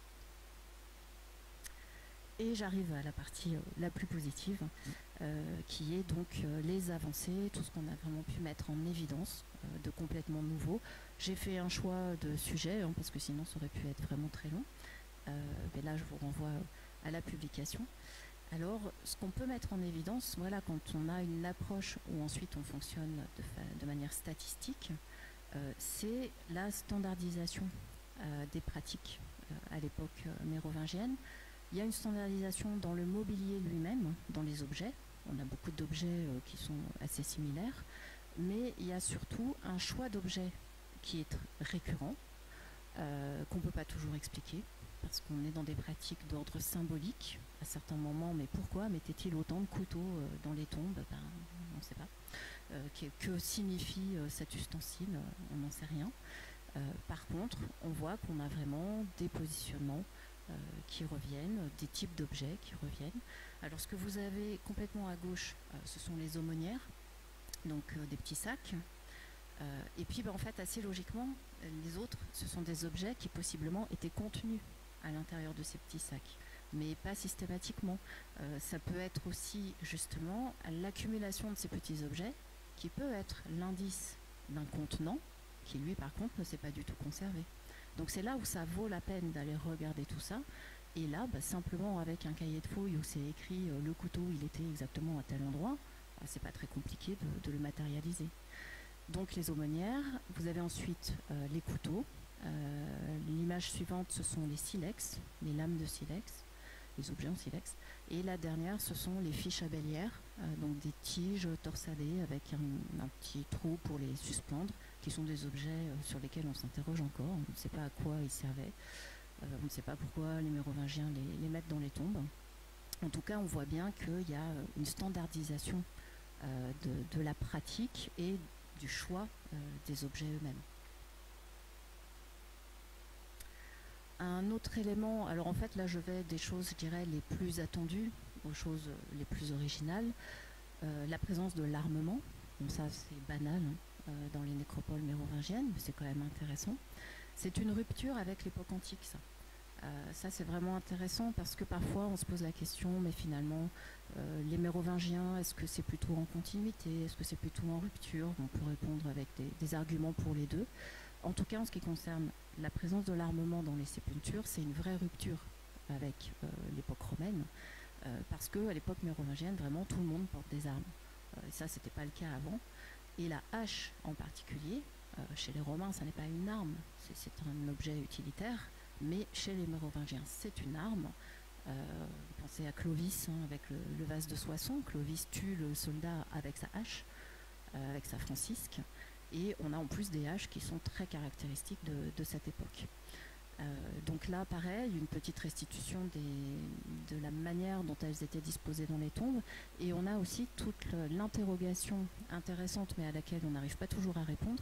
Et j'arrive à la partie euh, la plus positive, euh, qui est donc euh, les avancées, tout ce qu'on a vraiment pu mettre en évidence euh, de complètement nouveau. J'ai fait un choix de sujet, hein, parce que sinon ça aurait pu être vraiment très long. Euh, mais là, je vous renvoie à la publication. Alors, ce qu'on peut mettre en évidence, voilà, quand on a une approche où ensuite on fonctionne de, de manière statistique, euh, c'est la standardisation euh, des pratiques euh, à l'époque euh, mérovingienne. Il y a une standardisation dans le mobilier lui-même, dans les objets. On a beaucoup d'objets euh, qui sont assez similaires, mais il y a surtout un choix d'objets qui est récurrent, euh, qu'on ne peut pas toujours expliquer, parce qu'on est dans des pratiques d'ordre symbolique à certains moments. Mais pourquoi mettait-il autant de couteaux euh, dans les tombes? Ben, on ne sait pas. Euh, que, que signifie euh, cet ustensile? On n'en sait rien. Euh, par contre, on voit qu'on a vraiment des positionnements euh, qui reviennent, des types d'objets qui reviennent. Alors ce que vous avez complètement à gauche, euh, ce sont les aumônières, donc euh, des petits sacs. Euh, et puis ben, en fait, assez logiquement, les autres, ce sont des objets qui possiblement étaient contenus à l'intérieur de ces petits sacs, mais pas systématiquement. Euh, ça peut être aussi justement l'accumulation de ces petits objets qui peut être l'indice d'un contenant qui lui par contre ne s'est pas du tout conservé. Donc c'est là où ça vaut la peine d'aller regarder tout ça. Et là, bah, simplement avec un cahier de fouilles où c'est écrit euh, le couteau, il était exactement à tel endroit, bah, c'est pas très compliqué de, de le matérialiser. Donc les aumônières, vous avez ensuite euh, les couteaux. Euh, L'image suivante, ce sont les silex, les lames de silex, les objets en silex. Et la dernière, ce sont les fiches à bellière, euh, donc des tiges torsadées avec un, un petit trou pour les suspendre, qui sont des objets euh, sur lesquels on s'interroge encore. On ne sait pas à quoi ils servaient. Euh, on ne sait pas pourquoi les mérovingiens les, les mettent dans les tombes. En tout cas, on voit bien qu'il y a une standardisation euh, de, de la pratique et du choix euh, des objets eux-mêmes. Un autre élément, alors en fait là je vais des choses, je dirais, les plus attendues aux choses les plus originales, euh, la présence de l'armement. Bon, ça c'est banal hein, euh, dans les nécropoles mérovingiennes, mais c'est quand même intéressant. C'est une rupture avec l'époque antique, ça. Euh, ça c'est vraiment intéressant parce que parfois on se pose la question, mais finalement euh, les mérovingiens, est-ce que c'est plutôt en continuité, est-ce que c'est plutôt en rupture? On peut répondre avec des, des arguments pour les deux. En tout cas, en ce qui concerne la présence de l'armement dans les sépultures, c'est une vraie rupture avec euh, l'époque romaine, euh, parce qu'à l'époque mérovingienne, vraiment tout le monde porte des armes. Euh, et ça, c'était pas le cas avant. Et la hache en particulier, euh, chez les Romains, ça n'est pas une arme, c'est un objet utilitaire, mais chez les mérovingiens, c'est une arme. Euh, pensez à Clovis hein, avec le, le vase de Soissons. Clovis tue le soldat avec sa hache, euh, avec sa francisque. Et on a en plus des haches qui sont très caractéristiques de, de cette époque. Euh, donc là, pareil, une petite restitution des, de la manière dont elles étaient disposées dans les tombes. Et on a aussi toute l'interrogation intéressante, mais à laquelle on n'arrive pas toujours à répondre,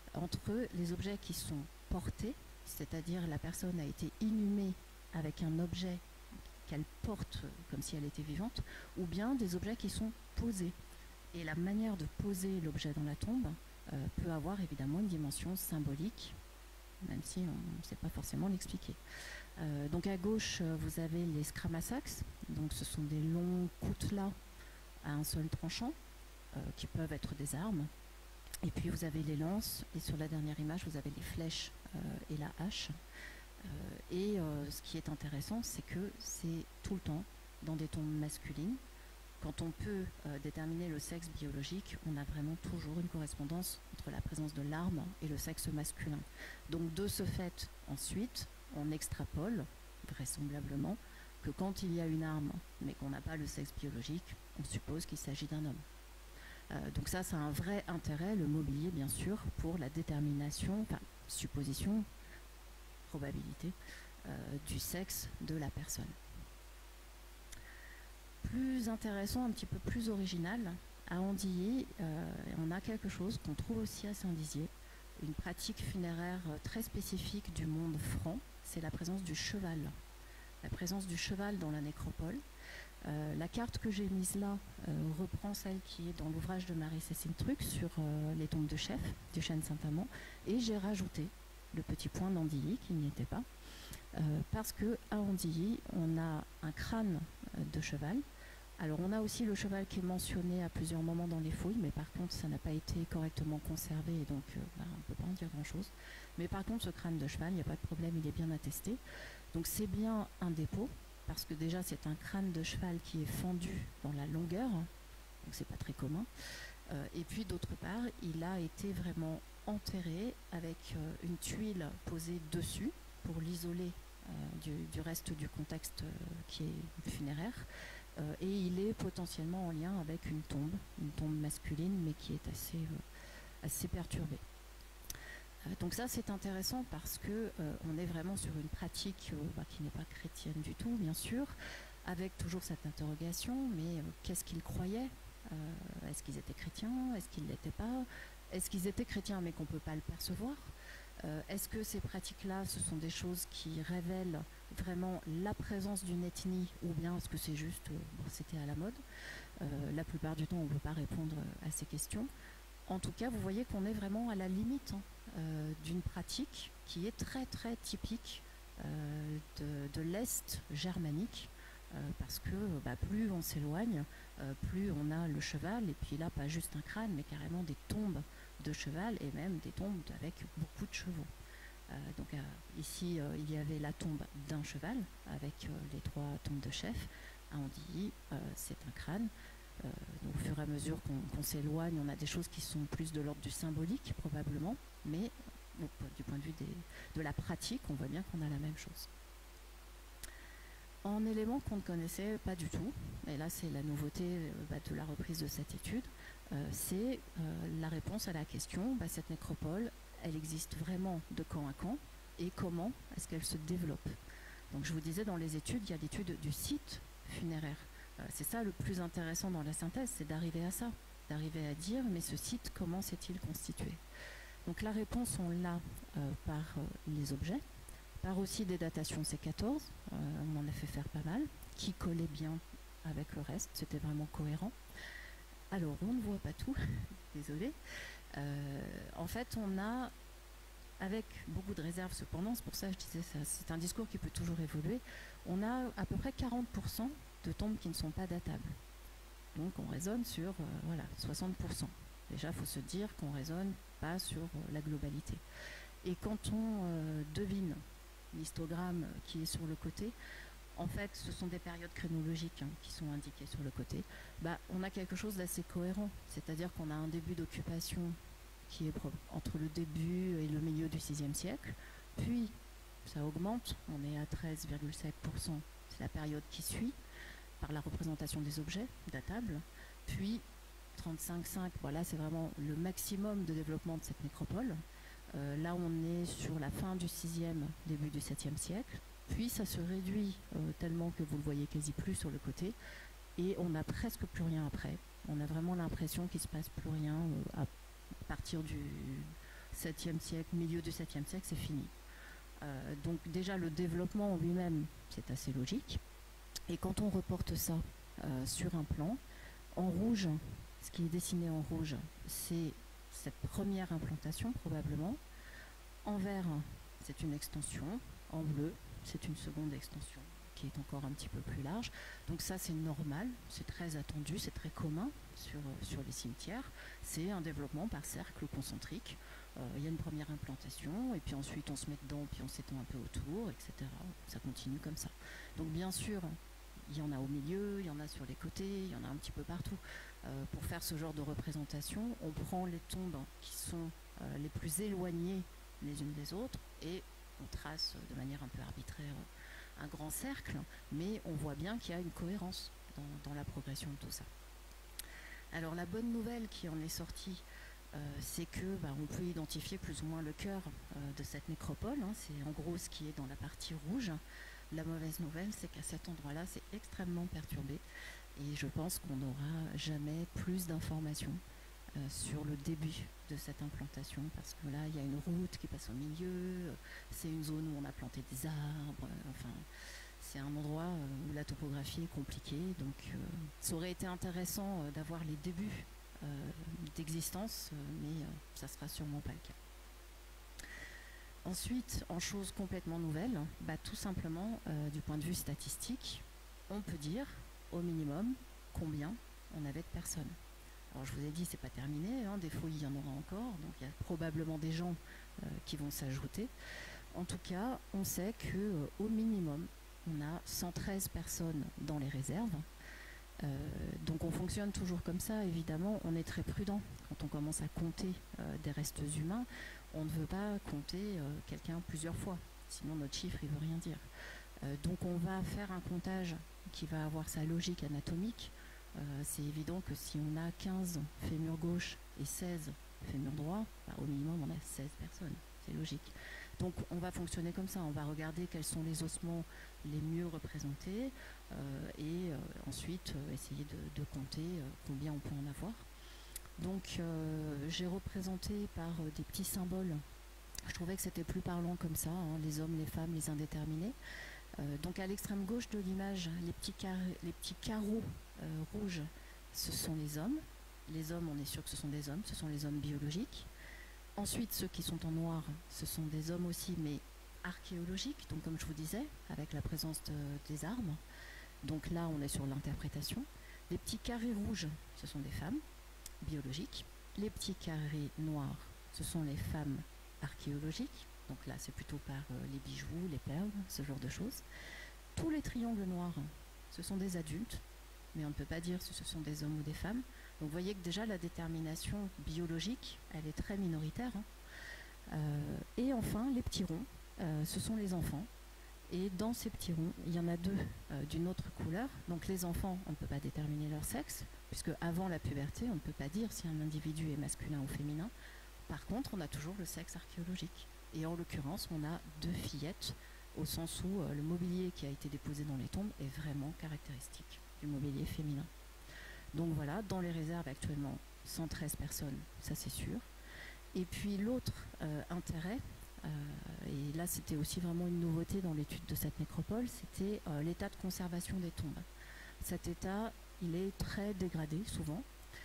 entre les objets qui sont portés, c'est-à-dire la personne a été inhumée avec un objet qu'elle porte comme si elle était vivante, ou bien des objets qui sont posés. Et la manière de poser l'objet dans la tombe Euh, peut avoir évidemment une dimension symbolique, même si on ne sait pas forcément l'expliquer. Euh, donc à gauche, euh, vous avez les scramasax, donc ce sont des longs coutelas à un seul tranchant, euh, qui peuvent être des armes. Et puis vous avez les lances, et sur la dernière image, vous avez les flèches euh, et la hache. Euh, et euh, ce qui est intéressant, c'est que c'est tout le temps dans des tombes masculines. Quand on peut euh, déterminer le sexe biologique, on a vraiment toujours une correspondance entre la présence de l'arme et le sexe masculin. Donc de ce fait, ensuite, on extrapole, vraisemblablement, que quand il y a une arme, mais qu'on n'a pas le sexe biologique, on suppose qu'il s'agit d'un homme. Euh, donc ça, ça a un vrai intérêt, le mobilier, bien sûr, pour la détermination, enfin, supposition, probabilité, euh, du sexe de la personne. Plus intéressant, un petit peu plus original, à Andilly, euh, on a quelque chose qu'on trouve aussi à Saint-Dizier, une pratique funéraire très spécifique du monde franc, c'est la présence du cheval. La présence du cheval dans la nécropole. Euh, la carte que j'ai mise là euh, reprend celle qui est dans l'ouvrage de Marie-Cécile Truc sur euh, les tombes de chefs du chêne Saint-Amand, et j'ai rajouté le petit point d'Andilly qui n'y était pas, euh, parce qu'à Andilly, on a un crâne euh, de cheval. Alors on a aussi le cheval qui est mentionné à plusieurs moments dans les fouilles, mais par contre ça n'a pas été correctement conservé, et donc euh, bah, on ne peut pas en dire grand-chose. Mais par contre ce crâne de cheval, il n'y a pas de problème, il est bien attesté. Donc c'est bien un dépôt, parce que déjà c'est un crâne de cheval qui est fendu dans la longueur, donc c'est pas très commun. Euh, et puis d'autre part, il a été vraiment enterré avec euh, une tuile posée dessus pour l'isoler euh, du, du reste du contexte euh, qui est funéraire. Euh, et il est potentiellement en lien avec une tombe, une tombe masculine, mais qui est assez, euh, assez perturbée. Euh, donc ça, c'est intéressant parce que euh, on est vraiment sur une pratique euh, bah, qui n'est pas chrétienne du tout, bien sûr, avec toujours cette interrogation, mais euh, qu'est-ce qu'ils croyaient? euh, Est-ce qu'ils étaient chrétiens? Est-ce qu'ils ne l'étaient pas? Est-ce qu'ils étaient chrétiens mais qu'on ne peut pas le percevoir? euh, Est-ce que ces pratiques-là, ce sont des choses qui révèlent vraiment la présence d'une ethnie, ou bien est-ce que c'est juste, euh, bon, c'était à la mode? euh, La plupart du temps, on ne peut pas répondre à ces questions. En tout cas, vous voyez qu'on est vraiment à la limite hein, euh, d'une pratique qui est très très typique euh, de, de l'Est germanique, euh, parce que bah, plus on s'éloigne, euh, plus on a le cheval, et puis là, pas juste un crâne, mais carrément des tombes de cheval, et même des tombes avec beaucoup de chevaux. Euh, donc euh, ici, euh, il y avait la tombe d'un cheval avec euh, les trois tombes de chef. Ah, on dit euh, c'est un crâne. Euh, donc, au fur et à mesure qu'on qu'on s'éloigne, on a des choses qui sont plus de l'ordre du symbolique probablement, mais donc, du point de vue des, de la pratique, on voit bien qu'on a la même chose. En éléments qu'on ne connaissait pas du tout, et là c'est la nouveauté euh, bah, de la reprise de cette étude, euh, c'est euh, la réponse à la question, bah, cette nécropole, elle existe vraiment de camp à camp, et comment est-ce qu'elle se développe? Donc je vous disais, dans les études, il y a l'étude du site funéraire. Euh, c'est ça le plus intéressant dans la synthèse, c'est d'arriver à ça, d'arriver à dire, mais ce site, comment s'est-il constitué? Donc la réponse, on l'a euh, par euh, les objets, par aussi des datations C quatorze, euh, on en a fait faire pas mal, qui collaient bien avec le reste, c'était vraiment cohérent. Alors, on ne voit pas tout, désolé. Euh, en fait, on a, avec beaucoup de réserves cependant, c'est pour ça que je disais ça, c'est un discours qui peut toujours évoluer, on a à peu près quarante pour cent de tombes qui ne sont pas datables. Donc on raisonne sur euh, voilà, soixante pour cent. Déjà, il faut se dire qu'on ne raisonne pas sur euh, la globalité. Et quand on euh, devine l'histogramme qui est sur le côté, en fait, ce sont des périodes chronologiques hein, qui sont indiquées sur le côté. Bah, on a quelque chose d'assez cohérent, c'est-à-dire qu'on a un début d'occupation qui est entre le début et le milieu du sixième siècle, puis ça augmente, on est à treize virgule sept pour cent, c'est la période qui suit, par la représentation des objets datables, puis trente-cinq virgule cinq, voilà, c'est vraiment le maximum de développement de cette nécropole. Euh, là, on est sur la fin du sixième, début du septième siècle. Puis, ça se réduit euh, tellement que vous le voyez quasi plus sur le côté. Et on n'a presque plus rien après. On a vraiment l'impression qu'il ne se passe plus rien euh, à partir du septième siècle, milieu du septième siècle, c'est fini. Euh, donc déjà, le développement en lui-même, c'est assez logique. Et quand on reporte ça euh, sur un plan, en rouge, ce qui est dessiné en rouge, c'est cette première implantation probablement. En vert, c'est une extension. En bleu, c'est une seconde extension qui est encore un petit peu plus large. Donc ça, c'est normal, c'est très attendu, c'est très commun sur, sur les cimetières. C'est un développement par cercle concentrique. Euh, il y a une première implantation, et puis ensuite on se met dedans, puis on s'étend un peu autour, et cetera. Ça continue comme ça. Donc bien sûr, il y en a au milieu, il y en a sur les côtés, il y en a un petit peu partout. Euh, pour faire ce genre de représentation, on prend les tombes qui sont euh, les plus éloignées les unes des autres et on trace de manière un peu arbitraire un grand cercle, mais on voit bien qu'il y a une cohérence dans, dans la progression de tout ça. Alors la bonne nouvelle qui en est sortie, euh, c'est que bah, on peut identifier plus ou moins le cœur euh, de cette nécropole, hein, c'est en gros ce qui est dans la partie rouge. La mauvaise nouvelle, c'est qu'à cet endroit-là, c'est extrêmement perturbé et je pense qu'on n'aura jamais plus d'informations euh, sur le début de cette implantation parce que là, il y a une route qui passe au milieu, c'est une zone où on a planté des arbres, euh, enfin, c'est un endroit euh, où la topographie est compliquée, donc euh, ça aurait été intéressant euh, d'avoir les débuts euh, d'existence, euh, mais euh, ça sera sûrement pas le cas. Ensuite, en chose complètement nouvelle, bah, tout simplement, euh, du point de vue statistique, on peut dire, au minimum, combien on avait de personnes. Alors, je vous ai dit, c'est pas terminé, hein, des fouilles, il y en aura encore, donc il y a probablement des gens euh, qui vont s'ajouter. En tout cas, on sait qu'au euh, minimum, on a cent treize personnes dans les réserves. Euh, donc on fonctionne toujours comme ça, évidemment, on est très prudent. Quand on commence à compter euh, des restes humains, on ne veut pas compter euh, quelqu'un plusieurs fois, sinon notre chiffre il veut rien dire. Euh, donc on va faire un comptage qui va avoir sa logique anatomique. Euh, c'est évident que si on a quinze fémurs gauche et seize fémurs droit, bah, au minimum on a seize personnes, c'est logique. Donc on va fonctionner comme ça, on va regarder quels sont les ossements les mieux représentés euh, et euh, ensuite euh, essayer de, de compter euh, combien on peut en avoir. Donc euh, j'ai représenté par euh, des petits symboles, je trouvais que c'était plus parlant comme ça, hein, les hommes, les femmes, les indéterminés. Euh, donc à l'extrême gauche de l'image, les petits, carrés, les petits carreaux euh, rouges, ce sont les hommes. Les hommes, on est sûr que ce sont des hommes, ce sont les hommes biologiques. Ensuite, ceux qui sont en noir, ce sont des hommes aussi, mais archéologiques, donc comme je vous disais, avec la présence de, des armes. Donc là, on est sur l'interprétation. Les petits carrés rouges, ce sont des femmes biologiques. Les petits carrés noirs, ce sont les femmes archéologiques. Donc là, c'est plutôt par euh, les bijoux, les perles, ce genre de choses. Tous les triangles noirs, ce sont des adultes, mais on ne peut pas dire si ce sont des hommes ou des femmes. Donc vous voyez que déjà la détermination biologique, elle est très minoritaire. Hein. Euh, et enfin, les petits ronds, euh, ce sont les enfants. Et dans ces petits ronds, il y en a deux euh, d'une autre couleur. Donc les enfants, on ne peut pas déterminer leur sexe, puisque avant la puberté, on ne peut pas dire si un individu est masculin ou féminin. Par contre, on a toujours le sexe archéologique. Et en l'occurrence, on a deux fillettes, au sens où euh, le mobilier qui a été déposé dans les tombes est vraiment caractéristique du mobilier féminin. Donc voilà, dans les réserves actuellement, cent treize personnes, ça c'est sûr. Et puis l'autre euh, intérêt, euh, et là c'était aussi vraiment une nouveauté dans l'étude de cette nécropole, c'était euh, l'état de conservation des tombes. Cet état, il est très dégradé souvent.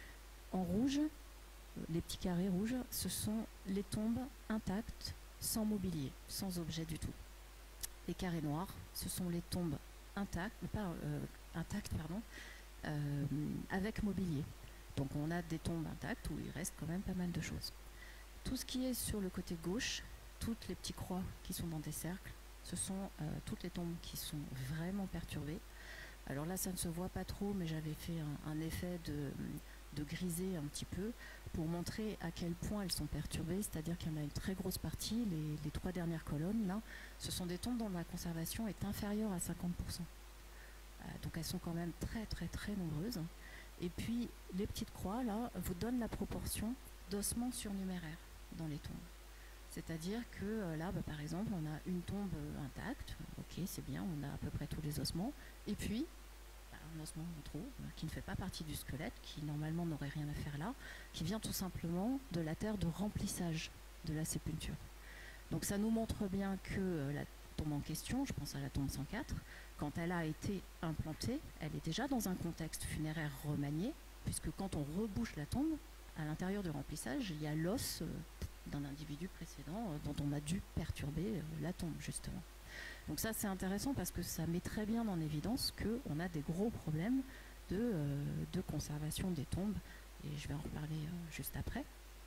En rouge, les petits carrés rouges, ce sont les tombes intactes, sans mobilier, sans objet du tout. Les carrés noirs, ce sont les tombes intactes, pas, euh, intactes pardon, euh, avec mobilier. Donc on a des tombes intactes où il reste quand même pas mal de choses. Tout ce qui est sur le côté gauche, toutes les petites croix qui sont dans des cercles, ce sont euh, toutes les tombes qui sont vraiment perturbées. Alors là, ça ne se voit pas trop, mais j'avais fait un, un effet de, de griser un petit peu pour montrer à quel point elles sont perturbées, c'est-à-dire qu'il y en a une très grosse partie, les, les trois dernières colonnes, là, ce sont des tombes dont la conservation est inférieure à cinquante pour cent. Euh, donc elles sont quand même très très très nombreuses. Et puis les petites croix, là, vous donnent la proportion d'ossements surnuméraires dans les tombes. C'est-à-dire que euh, là, bah, par exemple, on a une tombe euh, intacte, ok, c'est bien, on a à peu près tous les ossements, et puis bah, un ossement en trop, bah, qui ne fait pas partie du squelette, qui normalement n'aurait rien à faire là, qui vient tout simplement de la terre de remplissage de la sépulture. Donc ça nous montre bien que euh, la tombe en question, je pense à la tombe cent quatre, quand elle a été implantée, elle est déjà dans un contexte funéraire remanié, puisque quand on rebouche la tombe, à l'intérieur du remplissage, il y a l'os euh, d'un individu précédent euh, dont on a dû perturber euh, la tombe, justement. Donc ça, c'est intéressant parce que ça met très bien en évidence qu'on a des gros problèmes de, euh, de conservation des tombes, et je vais en reparler euh, juste après.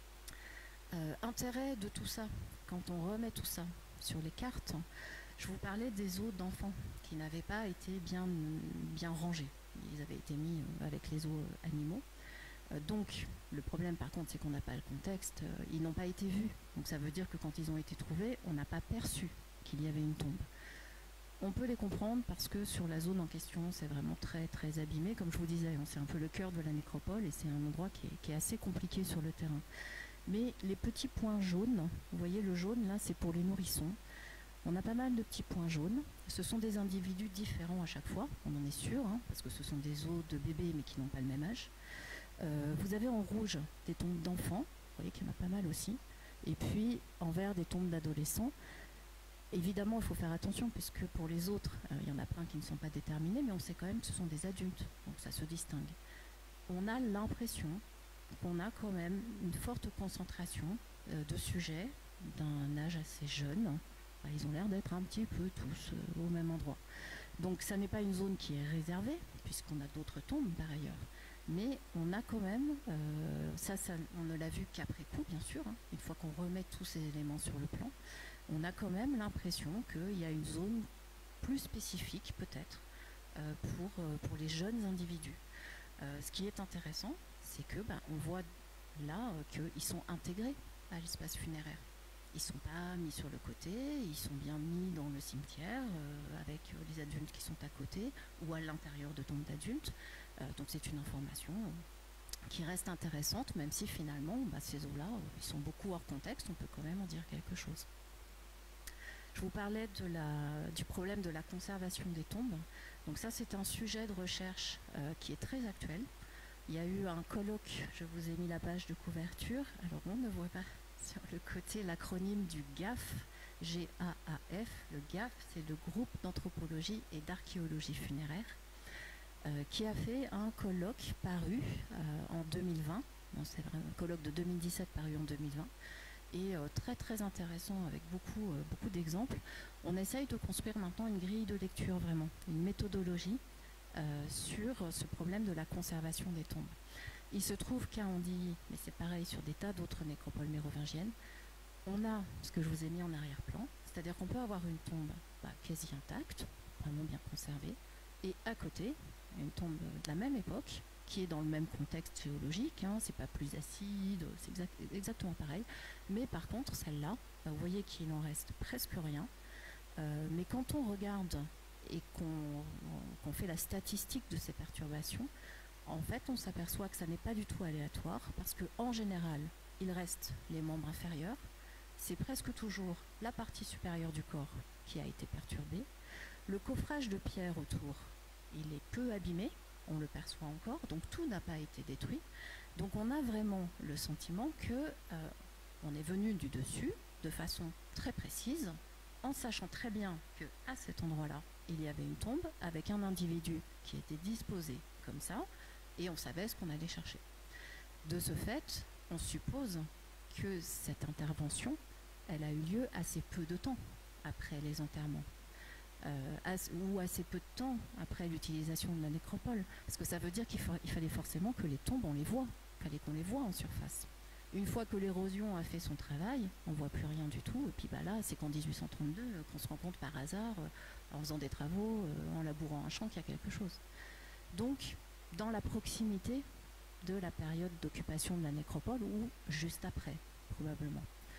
Euh, intérêt de tout ça, quand on remet tout ça sur les cartes, je vous parlais des os d'enfants qui n'avaient pas été bien, bien rangés. Ils avaient été mis euh, avec les os euh, animaux. Donc, le problème par contre, c'est qu'on n'a pas le contexte, euh, ils n'ont pas été vus. Donc ça veut dire que quand ils ont été trouvés, on n'a pas perçu qu'il y avait une tombe. On peut les comprendre parce que sur la zone en question, c'est vraiment très très abîmé. Comme je vous disais, c'est un peu le cœur de la nécropole et c'est un endroit qui est, qui est assez compliqué sur le terrain. Mais les petits points jaunes, vous voyez le jaune là, c'est pour les nourrissons. On a pas mal de petits points jaunes. Ce sont des individus différents à chaque fois, on en est sûr, hein, parce que ce sont des os de bébés mais qui n'ont pas le même âge. Euh, vous avez en rouge des tombes d'enfants, vous voyez qu'il y en a pas mal aussi, et puis en vert des tombes d'adolescents. Évidemment, il faut faire attention puisque pour les autres, euh, il y en a plein qui ne sont pas déterminés, mais on sait quand même que ce sont des adultes, donc ça se distingue. On a l'impression qu'on a quand même une forte concentration euh, de sujets d'un âge assez jeune. Enfin, ils ont l'air d'être un petit peu tous euh, au même endroit. Donc ça n'est pas une zone qui est réservée, puisqu'on a d'autres tombes par ailleurs. Mais on a quand même, euh, ça, ça on ne l'a vu qu'après coup bien sûr, hein, une fois qu'on remet tous ces éléments sur le plan, on a quand même l'impression qu'il y a une zone plus spécifique peut-être euh, pour, euh, pour les jeunes individus. Euh, ce qui est intéressant, c'est que ben, on voit là euh, qu'ils sont intégrés à l'espace funéraire. Ils ne sont pas mis sur le côté, ils sont bien mis dans le cimetière euh, avec euh, les adultes qui sont à côté ou à l'intérieur de tombes d'adultes. Euh, donc c'est une information euh, qui reste intéressante, même si finalement bah, ces eaux-là, euh, ils sont beaucoup hors contexte, on peut quand même en dire quelque chose. Je vous parlais de la, du problème de la conservation des tombes. Donc ça c'est un sujet de recherche euh, qui est très actuel. Il y a eu un colloque, je vous ai mis la page de couverture, alors on ne voit pas sur le côté l'acronyme du G A F, G A A F. Le G A F, c'est le groupe d'anthropologie et d'archéologie funéraire, euh, qui a fait un colloque paru euh, en deux mille vingt. C'est un colloque de deux mille dix-sept paru en deux mille vingt. Et euh, très très intéressant avec beaucoup, euh, beaucoup d'exemples. On essaye de construire maintenant une grille de lecture vraiment, une méthodologie euh, sur ce problème de la conservation des tombes. Il se trouve qu'à Andilly, mais c'est pareil sur des tas d'autres nécropoles mérovingiennes, on a ce que je vous ai mis en arrière-plan, c'est-à-dire qu'on peut avoir une tombe bah, quasi intacte, vraiment bien conservée, et à côté, une tombe de la même époque, qui est dans le même contexte géologique, hein, c'est pas plus acide, c'est exact, exactement pareil, mais par contre, celle-là, bah, vous voyez qu'il en reste presque rien, euh, mais quand on regarde et qu'on qu'on fait la statistique de ces perturbations, en fait, on s'aperçoit que ça n'est pas du tout aléatoire, parce qu'en général, il reste les membres inférieurs, c'est presque toujours la partie supérieure du corps qui a été perturbée. Le coffrage de pierre autour, il est peu abîmé, on le perçoit encore, donc tout n'a pas été détruit. Donc on a vraiment le sentiment que euh, on est venu du dessus de façon très précise, en sachant très bien qu'à cet endroit-là, il y avait une tombe avec un individu qui était disposé comme ça, et on savait ce qu'on allait chercher. De ce fait, on suppose que cette intervention, elle a eu lieu assez peu de temps après les enterrements, euh, as, ou assez peu de temps après l'utilisation de la nécropole, parce que ça veut dire qu'il fa il fallait forcément que les tombes, on les voit, il fallait qu'on les voit en surface. Une fois que l'érosion a fait son travail, on ne voit plus rien du tout, et puis bah là, c'est qu'en mille huit cent trente-deux euh, qu'on se rend compte par hasard, euh, en faisant des travaux, euh, en labourant un champ, qu'il y a quelque chose. Donc, dans la proximité de la période d'occupation de la nécropole, ou juste après, probablement.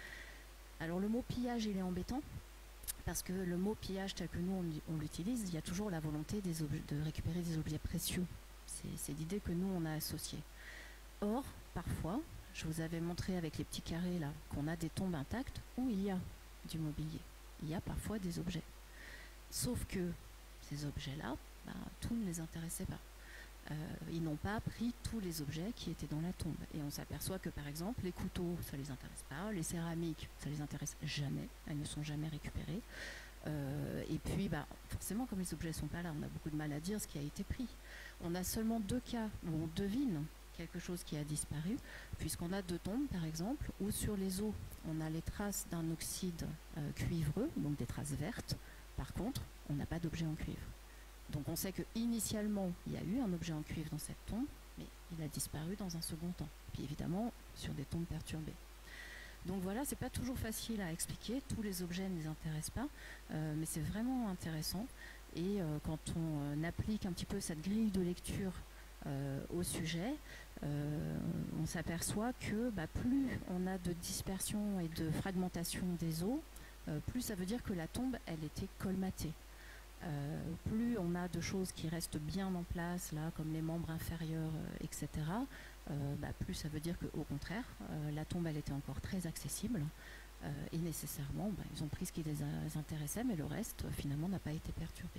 Alors le mot pillage, il est embêtant, parce que le mot pillage tel que nous on, on l'utilise, il y a toujours la volonté des de récupérer des objets précieux. C'est l'idée que nous on a associée. Or, parfois, je vous avais montré avec les petits carrés là, qu'on a des tombes intactes où il y a du mobilier. Il y a parfois des objets. Sauf que ces objets-là, bah, tout ne les intéressait pas. Euh, ils n'ont pas pris tous les objets qui étaient dans la tombe. Et on s'aperçoit que par exemple, les couteaux, ça ne les intéresse pas, les céramiques, ça ne les intéresse jamais, elles ne sont jamais récupérées. Euh, et puis, bah, forcément, comme les objets ne sont pas là, on a beaucoup de mal à dire ce qui a été pris. On a seulement deux cas où on devine quelque chose qui a disparu, puisqu'on a deux tombes, par exemple, où sur les os, on a les traces d'un oxyde euh, cuivreux, donc des traces vertes. Par contre, on n'a pas d'objet en cuivre. Donc on sait qu'initialement, il y a eu un objet en cuivre dans cette tombe, mais il a disparu dans un second temps. Puis évidemment, sur des tombes perturbées. Donc voilà, c'est pas toujours facile à expliquer, tous les objets ne les intéressent pas, euh, mais c'est vraiment intéressant. Et euh, quand on euh, applique un petit peu cette grille de lecture euh, au sujet, euh, on s'aperçoit que bah, plus on a de dispersion et de fragmentation des os, euh, plus ça veut dire que la tombe, elle était colmatée. Euh, plus on a de choses qui restent bien en place, là, comme les membres inférieurs, euh, et cetera, euh, bah, plus ça veut dire qu'au contraire, euh, la tombe, elle était encore très accessible, euh, et nécessairement, bah, ils ont pris ce qui les, a, les intéressait, mais le reste, euh, finalement, n'a pas été perturbé.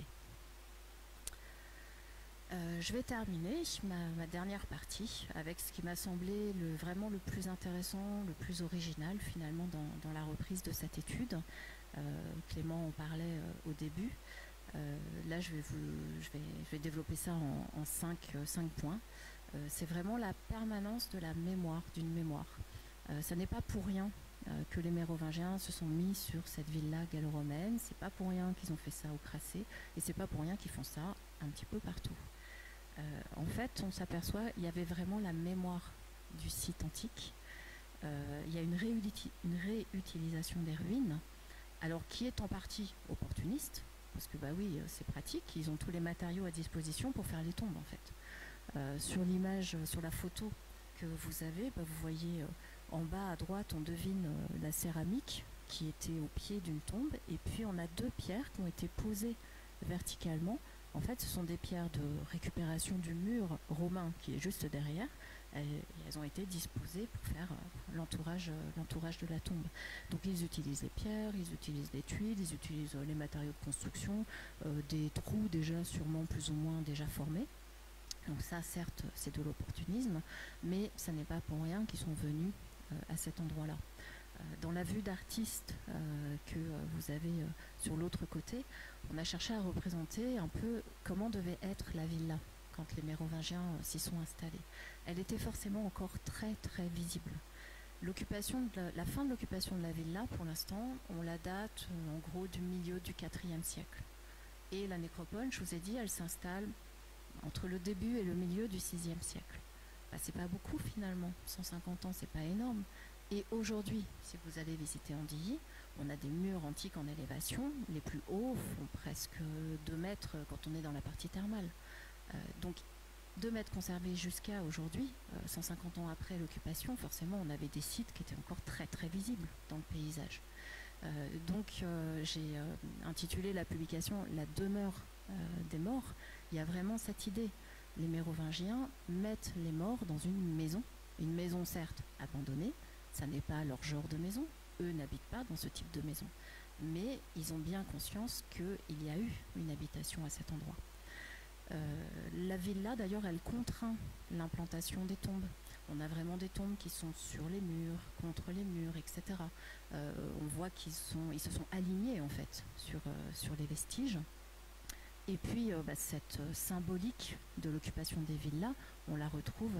Euh, je vais terminer ma, ma dernière partie avec ce qui m'a semblé le, vraiment le plus intéressant, le plus original, finalement, dans, dans la reprise de cette étude. Euh, Clément en parlait euh, au début. Euh, là, je vais, vous, je, vais, je vais développer ça en, en cinq, euh, cinq points. Euh, c'est vraiment la permanence de la mémoire, d'une mémoire. Euh, ça n'est pas pour rien euh, que les Mérovingiens se sont mis sur cette ville-là gallo-romaine. C'est pas pour rien qu'ils ont fait ça au Crassé, et c'est pas pour rien qu'ils font ça un petit peu partout. Euh, en fait, on s'aperçoit qu'il y avait vraiment la mémoire du site antique. Euh, il y a une, une réutilisation des ruines, alors qui est en partie opportuniste, parce que bah oui, c'est pratique, ils ont tous les matériaux à disposition pour faire les tombes en fait. Euh, sur l'image, sur la photo que vous avez, bah, vous voyez euh, en bas à droite, on devine euh, la céramique qui était au pied d'une tombe, et puis on a deux pierres qui ont été posées verticalement. En fait, ce sont des pierres de récupération du mur romain qui est juste derrière. Et elles ont été disposées pour faire euh, l'entourage euh, l'entourage de la tombe. Donc ils utilisent les pierres, ils utilisent les tuiles, ils utilisent euh, les matériaux de construction, euh, des trous déjà sûrement plus ou moins déjà formés. Donc ça, certes, c'est de l'opportunisme, mais ça n'est pas pour rien qu'ils sont venus euh, à cet endroit-là. Euh, dans la vue d'artiste euh, que euh, vous avez euh, sur l'autre côté, on a cherché à représenter un peu comment devait être la villa quand les Mérovingiens euh, s'y sont installés. Elle était forcément encore très très visible. L'occupation, la, la fin de l'occupation de la villa, pour l'instant, on la date euh, en gros du milieu du quatrième siècle. Et la nécropole, je vous ai dit, elle s'installe entre le début et le milieu du sixième siècle. Bah, c'est pas beaucoup finalement, cent cinquante ans, c'est pas énorme, Et aujourd'hui, si vous allez visiter Andilly, on a des murs antiques en élévation. Les plus hauts font presque deux mètres quand on est dans la partie thermale. Euh, donc, deux mètres conservés jusqu'à aujourd'hui, euh, cent cinquante ans après l'occupation, forcément, on avait des sites qui étaient encore très très visibles dans le paysage. Euh, donc, euh, j'ai euh, intitulé la publication « La demeure euh, des morts ». Il y a vraiment cette idée. Les Mérovingiens mettent les morts dans une maison, une maison certes abandonnée, ça n'est pas leur genre de maison, eux n'habitent pas dans ce type de maison, mais ils ont bien conscience qu'il y a eu une habitation à cet endroit. Euh, la villa d'ailleurs elle contraint l'implantation des tombes. On a vraiment des tombes qui sont sur les murs, contre les murs, et cetera. Euh, on voit qu'ils sont, ils se sont alignés en fait sur, euh, sur les vestiges. Et puis euh, bah, cette euh, symbolique de l'occupation des villas, on la retrouve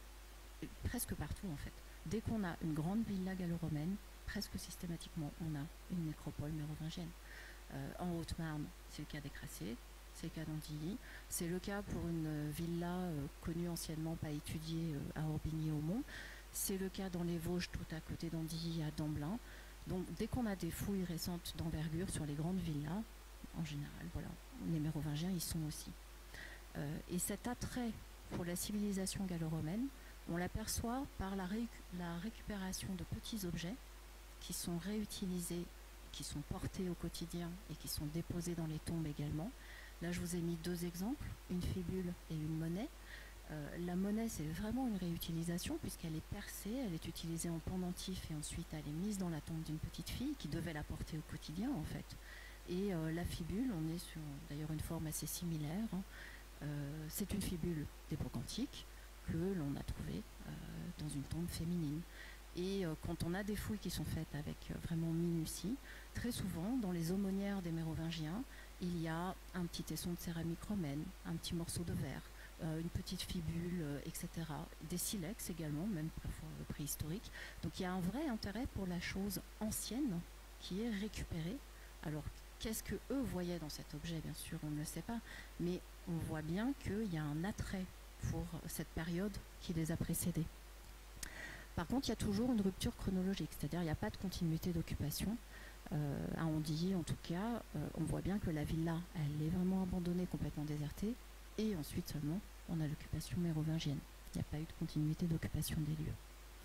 à, presque partout en fait. Dès qu'on a une grande villa gallo-romaine, presque systématiquement, on a une nécropole mérovingienne. Euh, en Haute-Marne, c'est le cas des Crassés, c'est le cas d'Andilly, c'est le cas pour une villa euh, connue anciennement, pas étudiée, euh, à Orbigny-Aumont, c'est le cas dans les Vosges, tout à côté d'Andilly, à Damblin. Donc dès qu'on a des fouilles récentes d'envergure sur les grandes villas, en général, voilà, les Mérovingiens y sont aussi. Euh, et cet attrait pour la civilisation gallo-romaine, on l'aperçoit par la, ré la récupération de petits objets qui sont réutilisés, qui sont portés au quotidien et qui sont déposés dans les tombes également. Là, je vous ai mis deux exemples, une fibule et une monnaie. Euh, la monnaie, c'est vraiment une réutilisation puisqu'elle est percée, elle est utilisée en pendentif et ensuite elle est mise dans la tombe d'une petite fille qui devait la porter au quotidien en fait. Et euh, la fibule, on est sur d'ailleurs une forme assez similaire. Hein. Euh, c'est une fibule d'époque antique que l'on a trouvée euh, dans une tombe féminine. Et euh, quand on a des fouilles qui sont faites avec euh, vraiment minutie, très souvent, dans les aumônières des Mérovingiens, il y a un petit tesson de céramique romaine, un petit morceau de verre, euh, une petite fibule, euh, et cetera. Des silex également, même parfois euh, préhistoriques. Donc il y a un vrai intérêt pour la chose ancienne qui est récupérée. Alors, qu'est-ce que eux voyaient dans cet objet? Bien sûr, on ne le sait pas, mais on voit bien qu'il y a un attrait pour cette période qui les a précédés. Par contre, il y a toujours une rupture chronologique, c'est-à-dire il n'y a pas de continuité d'occupation. Euh, à Andilly, en tout cas, euh, on voit bien que la villa, elle est vraiment abandonnée, complètement désertée, et ensuite seulement, on a l'occupation mérovingienne. Il n'y a pas eu de continuité d'occupation des lieux.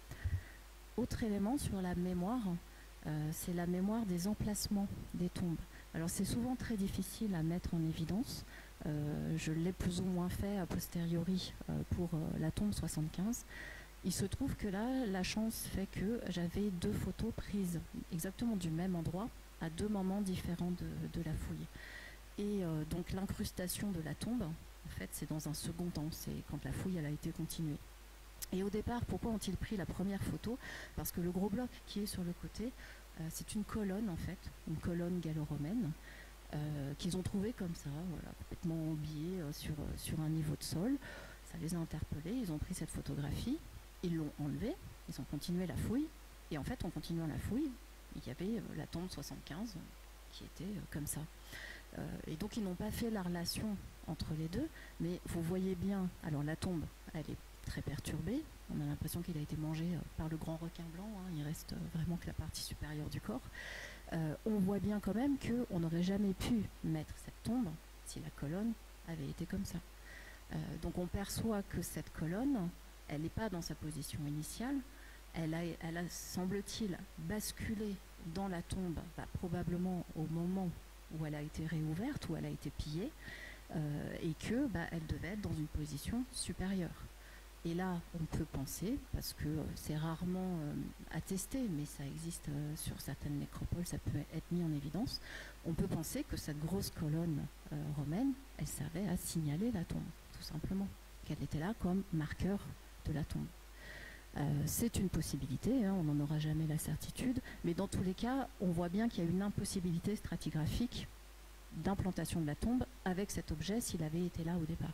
Autre élément sur la mémoire, euh, c'est la mémoire des emplacements des tombes. Alors c'est souvent très difficile à mettre en évidence. Euh, je l'ai plus ou moins fait a posteriori euh, pour euh, la tombe soixante-quinze. Il se trouve que là, la chance fait que j'avais deux photos prises exactement du même endroit à deux moments différents de, de la fouille. Et euh, donc l'incrustation de la tombe, en fait, c'est dans un second temps, c'est quand la fouille elle a été continuée. Et au départ, pourquoi ont-ils pris la première photo? Parce que le gros bloc qui est sur le côté, euh, c'est une colonne en fait, une colonne gallo-romaine, euh, qu'ils ont trouvée comme ça, voilà, complètement oubliée euh, sur, euh, sur un niveau de sol. Ça les a interpellés, ils ont pris cette photographie, ils l'ont enlevée, ils ont continué la fouille, et en fait, en continuant la fouille, il y avait euh, la tombe soixante-quinze euh, qui était euh, comme ça. Euh, et donc, ils n'ont pas fait la relation entre les deux, mais vous voyez bien, alors la tombe, elle est très perturbé. On a l'impression qu'il a été mangé euh, par le grand requin blanc. Hein. Il reste euh, vraiment que la partie supérieure du corps. Euh, on voit bien quand même qu'on n'aurait jamais pu mettre cette tombe si la colonne avait été comme ça. Euh, donc on perçoit que cette colonne, elle n'est pas dans sa position initiale. Elle a, elle a semble-t-il, basculé dans la tombe, bah, probablement au moment où elle a été réouverte, où elle a été pillée, euh, et que bah, elle devait être dans une position supérieure. Et là, on peut penser, parce que euh, c'est rarement euh, attesté, mais ça existe euh, sur certaines nécropoles, ça peut être mis en évidence, on peut penser que cette grosse colonne euh, romaine, elle servait à signaler la tombe, tout simplement, qu'elle était là comme marqueur de la tombe. Euh, c'est une possibilité, hein, on n'en aura jamais la certitude, mais dans tous les cas, on voit bien qu'il y a une impossibilité stratigraphique d'implantation de la tombe avec cet objet s'il avait été là au départ.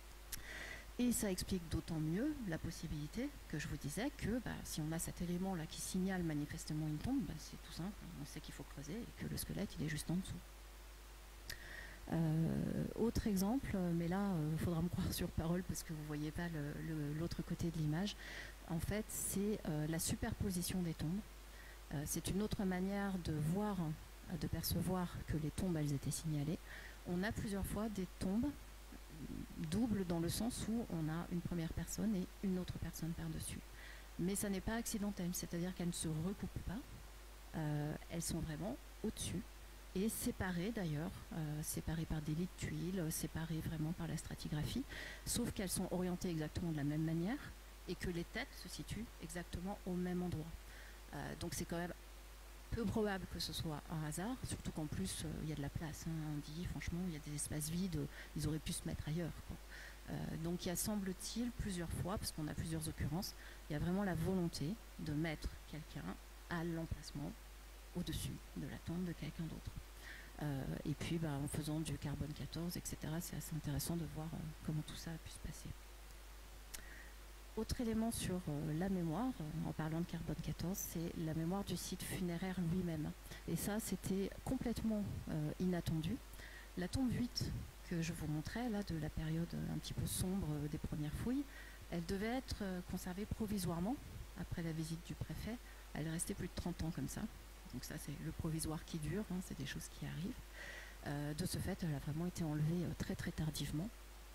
Et ça explique d'autant mieux la possibilité que je vous disais que bah, si on a cet élément-là qui signale manifestement une tombe, bah, c'est tout simple, on sait qu'il faut creuser et que le squelette il est juste en dessous. Euh, autre exemple, mais là il euh, faudra me croire sur parole parce que vous ne voyez pas l'autre côté de l'image, en fait, c'est euh, la superposition des tombes. Euh, c'est une autre manière de voir, euh, de percevoir que les tombes, elles étaient signalées. On a plusieurs fois des tombes doubles dans le sens où on a une première personne et une autre personne par-dessus. Mais ça n'est pas accidentel, c'est-à-dire qu'elles ne se recoupent pas. Euh, elles sont vraiment au-dessus et séparées d'ailleurs, euh, séparées par des lits de tuiles, séparées vraiment par la stratigraphie, sauf qu'elles sont orientées exactement de la même manière et que les têtes se situent exactement au même endroit. Euh, donc c'est quand même peu probable que ce soit un hasard, surtout qu'en plus il euh, y a de la place. Hein, on dit franchement, il y a des espaces vides, ils auraient pu se mettre ailleurs, quoi. Euh, donc il y a, semble-t-il, plusieurs fois, parce qu'on a plusieurs occurrences, il y a vraiment la volonté de mettre quelqu'un à l'emplacement au-dessus de la tombe de quelqu'un d'autre. Euh, et puis bah, en faisant du carbone quatorze, et cetera, c'est assez intéressant de voir euh, comment tout ça a pu se passer. Autre élément sur euh, la mémoire, euh, en parlant de carbone quatorze, c'est la mémoire du site funéraire lui-même. Et ça, c'était complètement euh, inattendu. La tombe huit que je vous montrais, là, de la période un petit peu sombre euh, des premières fouilles, elle devait être euh, conservée provisoirement, après la visite du préfet. Elle est restée plus de trente ans comme ça. Donc ça, c'est le provisoire qui dure, hein, c'est des choses qui arrivent. Euh, de ce fait, elle a vraiment été enlevée euh, très très tardivement.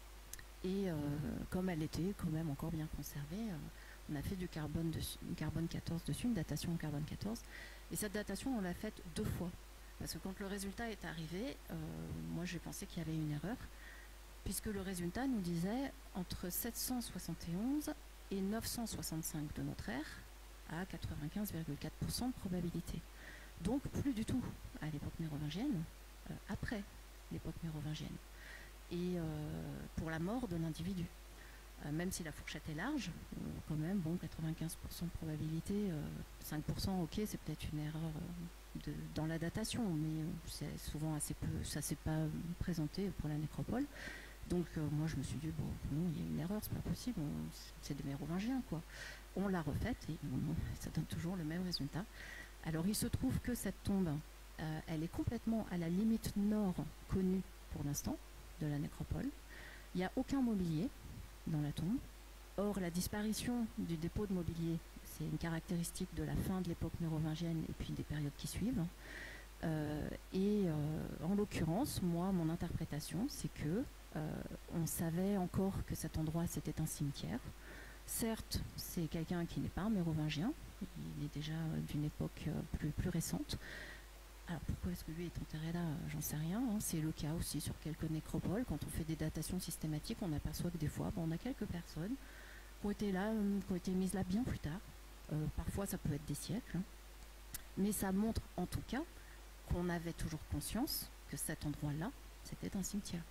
Et euh, comme elle était quand même encore bien conservée, euh, on a fait du carbone, dessus, carbone quatorze dessus, une datation en carbone quatorze. Et cette datation, on l'a faite deux fois. Parce que quand le résultat est arrivé, euh, moi j'ai pensé qu'il y avait une erreur, puisque le résultat nous disait entre sept cent soixante et onze et neuf cent soixante-cinq de notre ère, à quatre-vingt-quinze virgule quatre pour cent de probabilité. Donc plus du tout à l'époque mérovingienne, euh, après l'époque mérovingienne. Et euh, pour la mort de l'individu. Euh, même si la fourchette est large, euh, quand même, bon, quatre-vingt-quinze pour cent de probabilité, euh, cinq pour cent, ok, c'est peut-être une erreur euh, de, dans la datation, mais euh, c'est souvent assez peu, ça ne s'est pas présenté pour la nécropole. Donc euh, moi je me suis dit, bon, non, il y a une erreur, c'est pas possible, c'est des mérovingiens, quoi. On l'a refaite et bon, ça donne toujours le même résultat. Alors il se trouve que cette tombe, euh, elle est complètement à la limite nord connue pour l'instant de la nécropole. Il n'y a aucun mobilier dans la tombe. Or, la disparition du dépôt de mobilier, c'est une caractéristique de la fin de l'époque mérovingienne et puis des périodes qui suivent. Euh, et euh, en l'occurrence, moi, mon interprétation, c'est que euh, on savait encore que cet endroit, c'était un cimetière. Certes, c'est quelqu'un qui n'est pas un mérovingien, il est déjà d'une époque plus, plus récente. Alors pourquoi est-ce que lui est enterré là, j'en sais rien, hein. C'est le cas aussi sur quelques nécropoles. Quand on fait des datations systématiques, on aperçoit que des fois, bon, on a quelques personnes qui ont été là, euh, qui ont été mises là bien plus tard. Euh, parfois ça peut être des siècles, hein. Mais ça montre en tout cas qu'on avait toujours conscience que cet endroit-là, c'était un cimetière.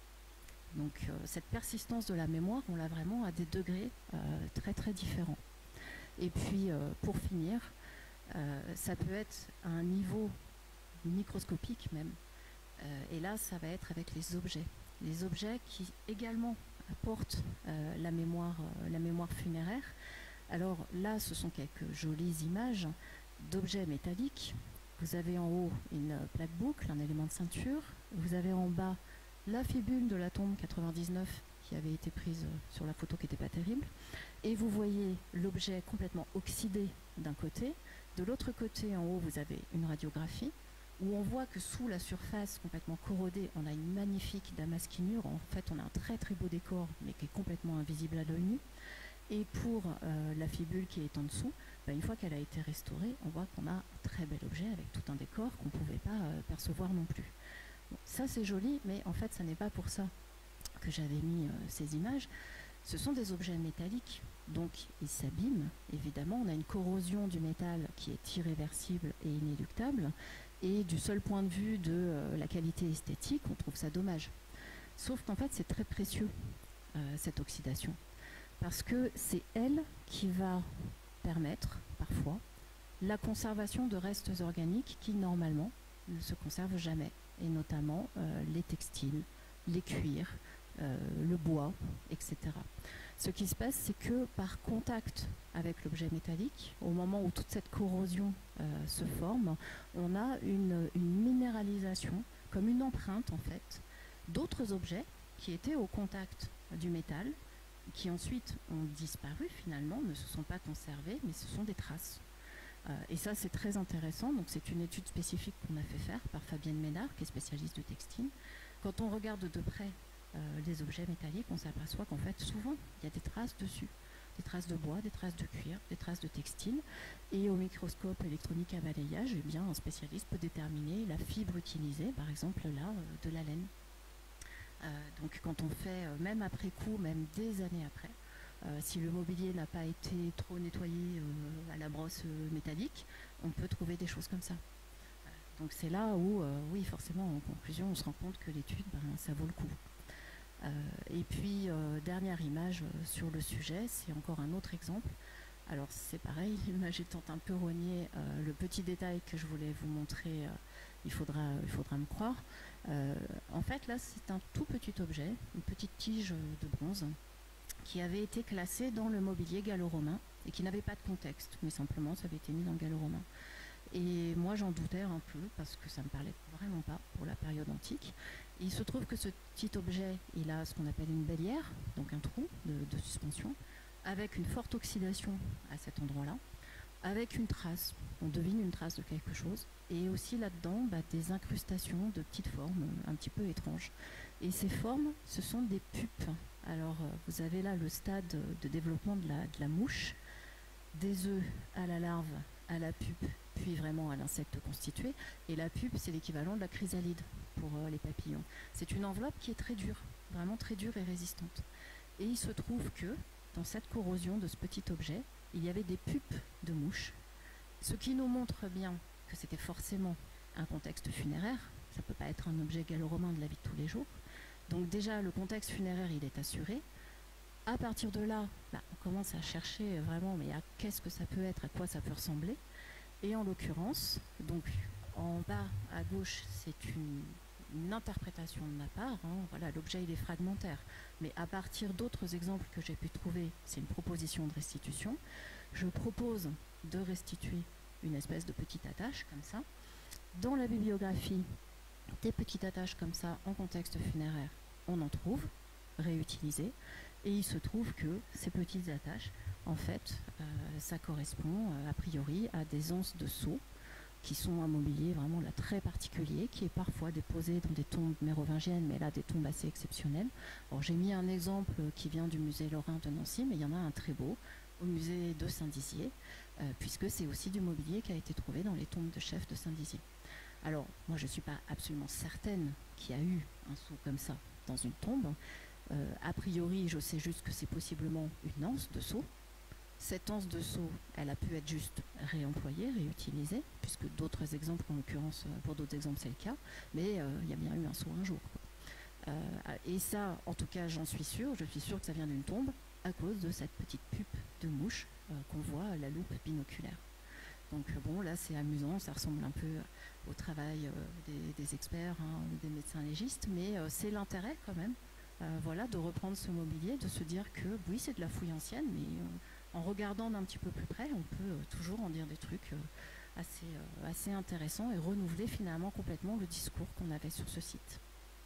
Donc euh, cette persistance de la mémoire, on l'a vraiment à des degrés euh, très très différents. Et puis euh, pour finir, euh, ça peut être à un niveau microscopique même. Euh, et là, ça va être avec les objets. Les objets qui également apportent euh, la, mémoire, euh, la mémoire funéraire. Alors là, ce sont quelques jolies images d'objets métalliques. Vous avez en haut une plaque boucle, un élément de ceinture. Vous avez en bas la fibule de la tombe quatre-vingt-dix-neuf qui avait été prise sur la photo qui n'était pas terrible. Et vous voyez l'objet complètement oxydé d'un côté. De l'autre côté, en haut, vous avez une radiographie où on voit que sous la surface complètement corrodée, on a une magnifique damasquinure. En fait, on a un très très beau décor, mais qui est complètement invisible à l'œil nu. Et pour euh, la fibule qui est en dessous, ben, une fois qu'elle a été restaurée, on voit qu'on a un très bel objet avec tout un décor qu'on ne pouvait pas euh, percevoir non plus. Bon, ça c'est joli, mais en fait, ça n'est pas pour ça que j'avais mis euh, ces images. Ce sont des objets métalliques, donc ils s'abîment. Évidemment, on a une corrosion du métal qui est irréversible et inéluctable. Et du seul point de vue de euh, la qualité esthétique, on trouve ça dommage. Sauf qu'en fait, c'est très précieux, euh, cette oxydation. Parce que c'est elle qui va permettre, parfois, la conservation de restes organiques qui, normalement, ne se conservent jamais. Et notamment euh, les textiles, les cuirs, euh, le bois, et cetera. Ce qui se passe, c'est que par contact avec l'objet métallique, au moment où toute cette corrosion euh, se forme, on a une, une minéralisation, comme une empreinte en fait, d'autres objets qui étaient au contact du métal qui ensuite ont disparu finalement, ne se sont pas conservés, mais ce sont des traces. Euh, et ça, c'est très intéressant. Donc, c'est une étude spécifique qu'on a fait faire par Fabienne Ménard, qui est spécialiste de textile. Quand on regarde de près euh, les objets métalliques, on s'aperçoit qu'en fait, souvent, il y a des traces dessus. Des traces de bois, des traces de cuir, des traces de textile. Et au microscope électronique à balayage, eh bien, un spécialiste peut déterminer la fibre utilisée, par exemple là, euh, de la laine. Euh, donc quand on fait, euh, même après coup, même des années après, euh, si le mobilier n'a pas été trop nettoyé euh, à la brosse euh, métallique, on peut trouver des choses comme ça. Donc c'est là où, euh, oui, forcément, en conclusion, on se rend compte que l'étude, ben, ça vaut le coup. Euh, et puis, euh, dernière image euh, sur le sujet, c'est encore un autre exemple. Alors c'est pareil, l'image étant un peu rognée, euh, le petit détail que je voulais vous montrer, euh, il, faudra, il faudra me croire. Euh, en fait, là, c'est un tout petit objet, une petite tige de bronze, qui avait été classée dans le mobilier gallo-romain et qui n'avait pas de contexte, mais simplement, ça avait été mis dans le gallo-romain. Et moi, j'en doutais un peu parce que ça ne me parlait vraiment pas pour la période antique. Et il se trouve que ce petit objet, il a ce qu'on appelle une bélière, donc un trou de, de suspension, avec une forte oxydation à cet endroit-là, avec une trace, on devine une trace de quelque chose, et aussi là-dedans bah, des incrustations de petites formes un petit peu étranges. Et ces formes, ce sont des pupes. Alors, vous avez là le stade de développement de la, de la mouche, des œufs à la larve, à la pupe, puis vraiment à l'insecte constitué. Et la pupe, c'est l'équivalent de la chrysalide pour euh, les papillons. C'est une enveloppe qui est très dure, vraiment très dure et résistante. Et il se trouve que, dans cette corrosion de ce petit objet, il y avait des pupes de mouches, ce qui nous montre bien que c'était forcément un contexte funéraire. Ça ne peut pas être un objet gallo-romain de la vie de tous les jours. Donc déjà, le contexte funéraire, il est assuré. À partir de là, bah, on commence à chercher vraiment, mais à qu'est-ce que ça peut être, à quoi ça peut ressembler. Et en l'occurrence, donc en bas à gauche, c'est une, une interprétation de ma part. Hein, voilà, l'objet il est fragmentaire, mais à partir d'autres exemples que j'ai pu trouver, c'est une proposition de restitution. Je propose de restituer une espèce de petite attache comme ça. Dans la bibliographie, des petites attaches comme ça en contexte funéraire, on en trouve, réutilisées. Et il se trouve que ces petites attaches, en fait, euh, ça correspond euh, a priori à des anses de sceaux, qui sont un mobilier vraiment là, très particulier, qui est parfois déposé dans des tombes mérovingiennes, mais là des tombes assez exceptionnelles. Alors j'ai mis un exemple qui vient du musée Lorrain de Nancy, mais il y en a un très beau au musée de Saint-Dizier, euh, puisque c'est aussi du mobilier qui a été trouvé dans les tombes de chefs de Saint-Dizier. Alors moi je ne suis pas absolument certaine qu'il y a eu un sceau comme ça dans une tombe. Euh, a priori, je sais juste que c'est possiblement une anse de sceau. Cette anse de sceau, elle a pu être juste réemployée, réutilisée, puisque d'autres exemples, en l'occurrence, pour d'autres exemples, c'est le cas, mais euh, il y a bien eu un sceau un jour. Quoi. Euh, et ça, en tout cas, j'en suis sûre, je suis sûre que ça vient d'une tombe, à cause de cette petite pupe de mouche euh, qu'on voit à la loupe binoculaire. Donc bon, là, c'est amusant, ça ressemble un peu au travail euh, des, des experts, hein, des médecins légistes, mais euh, c'est l'intérêt quand même. Euh, voilà, de reprendre ce mobilier, de se dire que oui, c'est de la fouille ancienne, mais euh, en regardant d'un petit peu plus près, on peut euh, toujours en dire des trucs euh, assez, euh, assez intéressants et renouveler finalement complètement le discours qu'on avait sur ce site.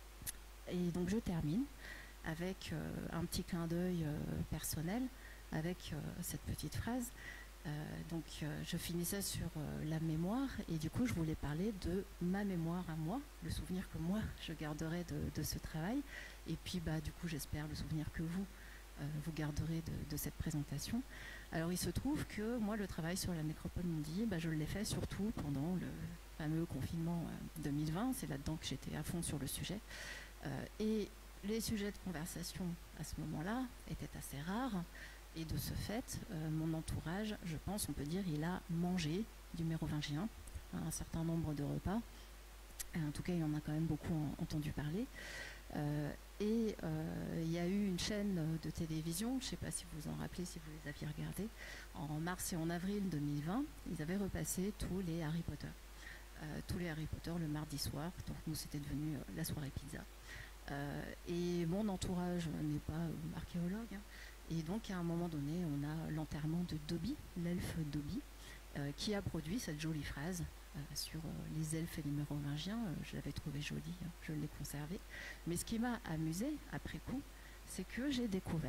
Et donc je termine avec euh, un petit clin d'œil euh, personnel, avec euh, cette petite phrase. Euh, donc euh, je finissais sur euh, la mémoire et du coup je voulais parler de ma mémoire à moi, le souvenir que moi je garderai de, de ce travail et puis bah, du coup j'espère le souvenir que vous euh, vous garderez de, de cette présentation. Alors il se trouve que moi le travail sur la nécropole Mondi, bah, je l'ai fait surtout pendant le fameux confinement euh, deux mille vingt, c'est là-dedans que j'étais à fond sur le sujet euh, et les sujets de conversation à ce moment-là étaient assez rares. Et de ce fait, euh, mon entourage, je pense, on peut dire, il a mangé du mérovingien, un certain nombre de repas. Et en tout cas, il en a quand même beaucoup en, entendu parler. Euh, et euh, il y a eu une chaîne de télévision, je ne sais pas si vous vous en rappelez, si vous les aviez regardés, en mars et en avril deux mille vingt, ils avaient repassé tous les Harry Potter. Euh, tous les Harry Potter le mardi soir, donc nous c'était devenu euh, la soirée pizza. Euh, et mon entourage n'est pas euh, archéologue, hein. Et donc, à un moment donné, on a l'enterrement de Dobby, l'elfe Dobby, euh, qui a produit cette jolie phrase euh, sur euh, les elfes et les mérovingiens. Euh, je l'avais trouvée jolie, hein, je l'ai conservée. Mais ce qui m'a amusée, après coup, c'est que j'ai découvert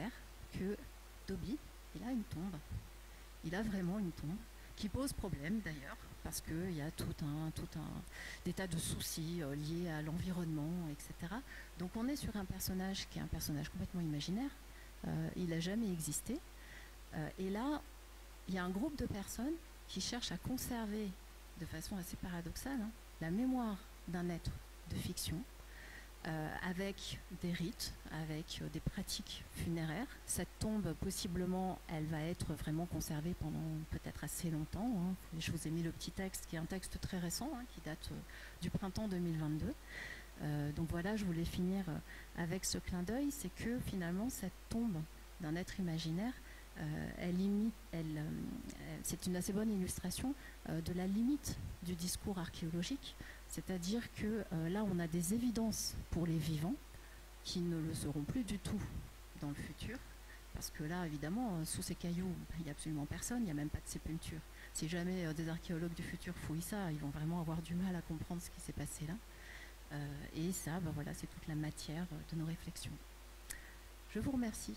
que Toby, il a une tombe. Il a vraiment une tombe qui pose problème d'ailleurs, parce qu'il y a tout un, tout un des tas de soucis euh, liés à l'environnement, et cetera. Donc on est sur un personnage qui est un personnage complètement imaginaire. Euh, il n'a jamais existé. Euh, et là, il y a un groupe de personnes qui cherchent à conserver, de façon assez paradoxale, hein, la mémoire d'un être de fiction, euh, avec des rites, avec euh, des pratiques funéraires. Cette tombe, possiblement, elle va être vraiment conservée pendant peut-être assez longtemps, hein. Je vous ai mis le petit texte, qui est un texte très récent, hein, qui date euh, du printemps deux mille vingt-deux. Euh, donc voilà, je voulais finir euh, avec ce clin d'œil, c'est que finalement, cette tombe d'un être imaginaire, euh, elle imite, elle, euh, c'est une assez bonne illustration euh, de la limite du discours archéologique. C'est-à-dire que euh, là, on a des évidences pour les vivants qui ne le seront plus du tout dans le futur. Parce que là, évidemment, euh, sous ces cailloux, il n'y a absolument personne, il n'y a même pas de sépulture. Si jamais euh, des archéologues du futur fouillent ça, ils vont vraiment avoir du mal à comprendre ce qui s'est passé là. Euh, et ça, ben voilà, c'est toute la matière de nos réflexions. Je vous remercie.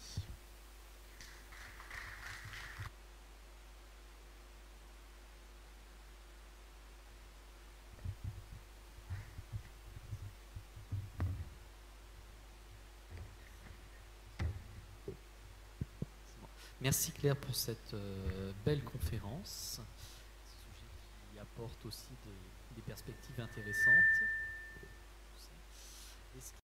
Merci Claire pour cette euh, belle conférence, ce sujet qui apporte aussi des, des perspectives intéressantes.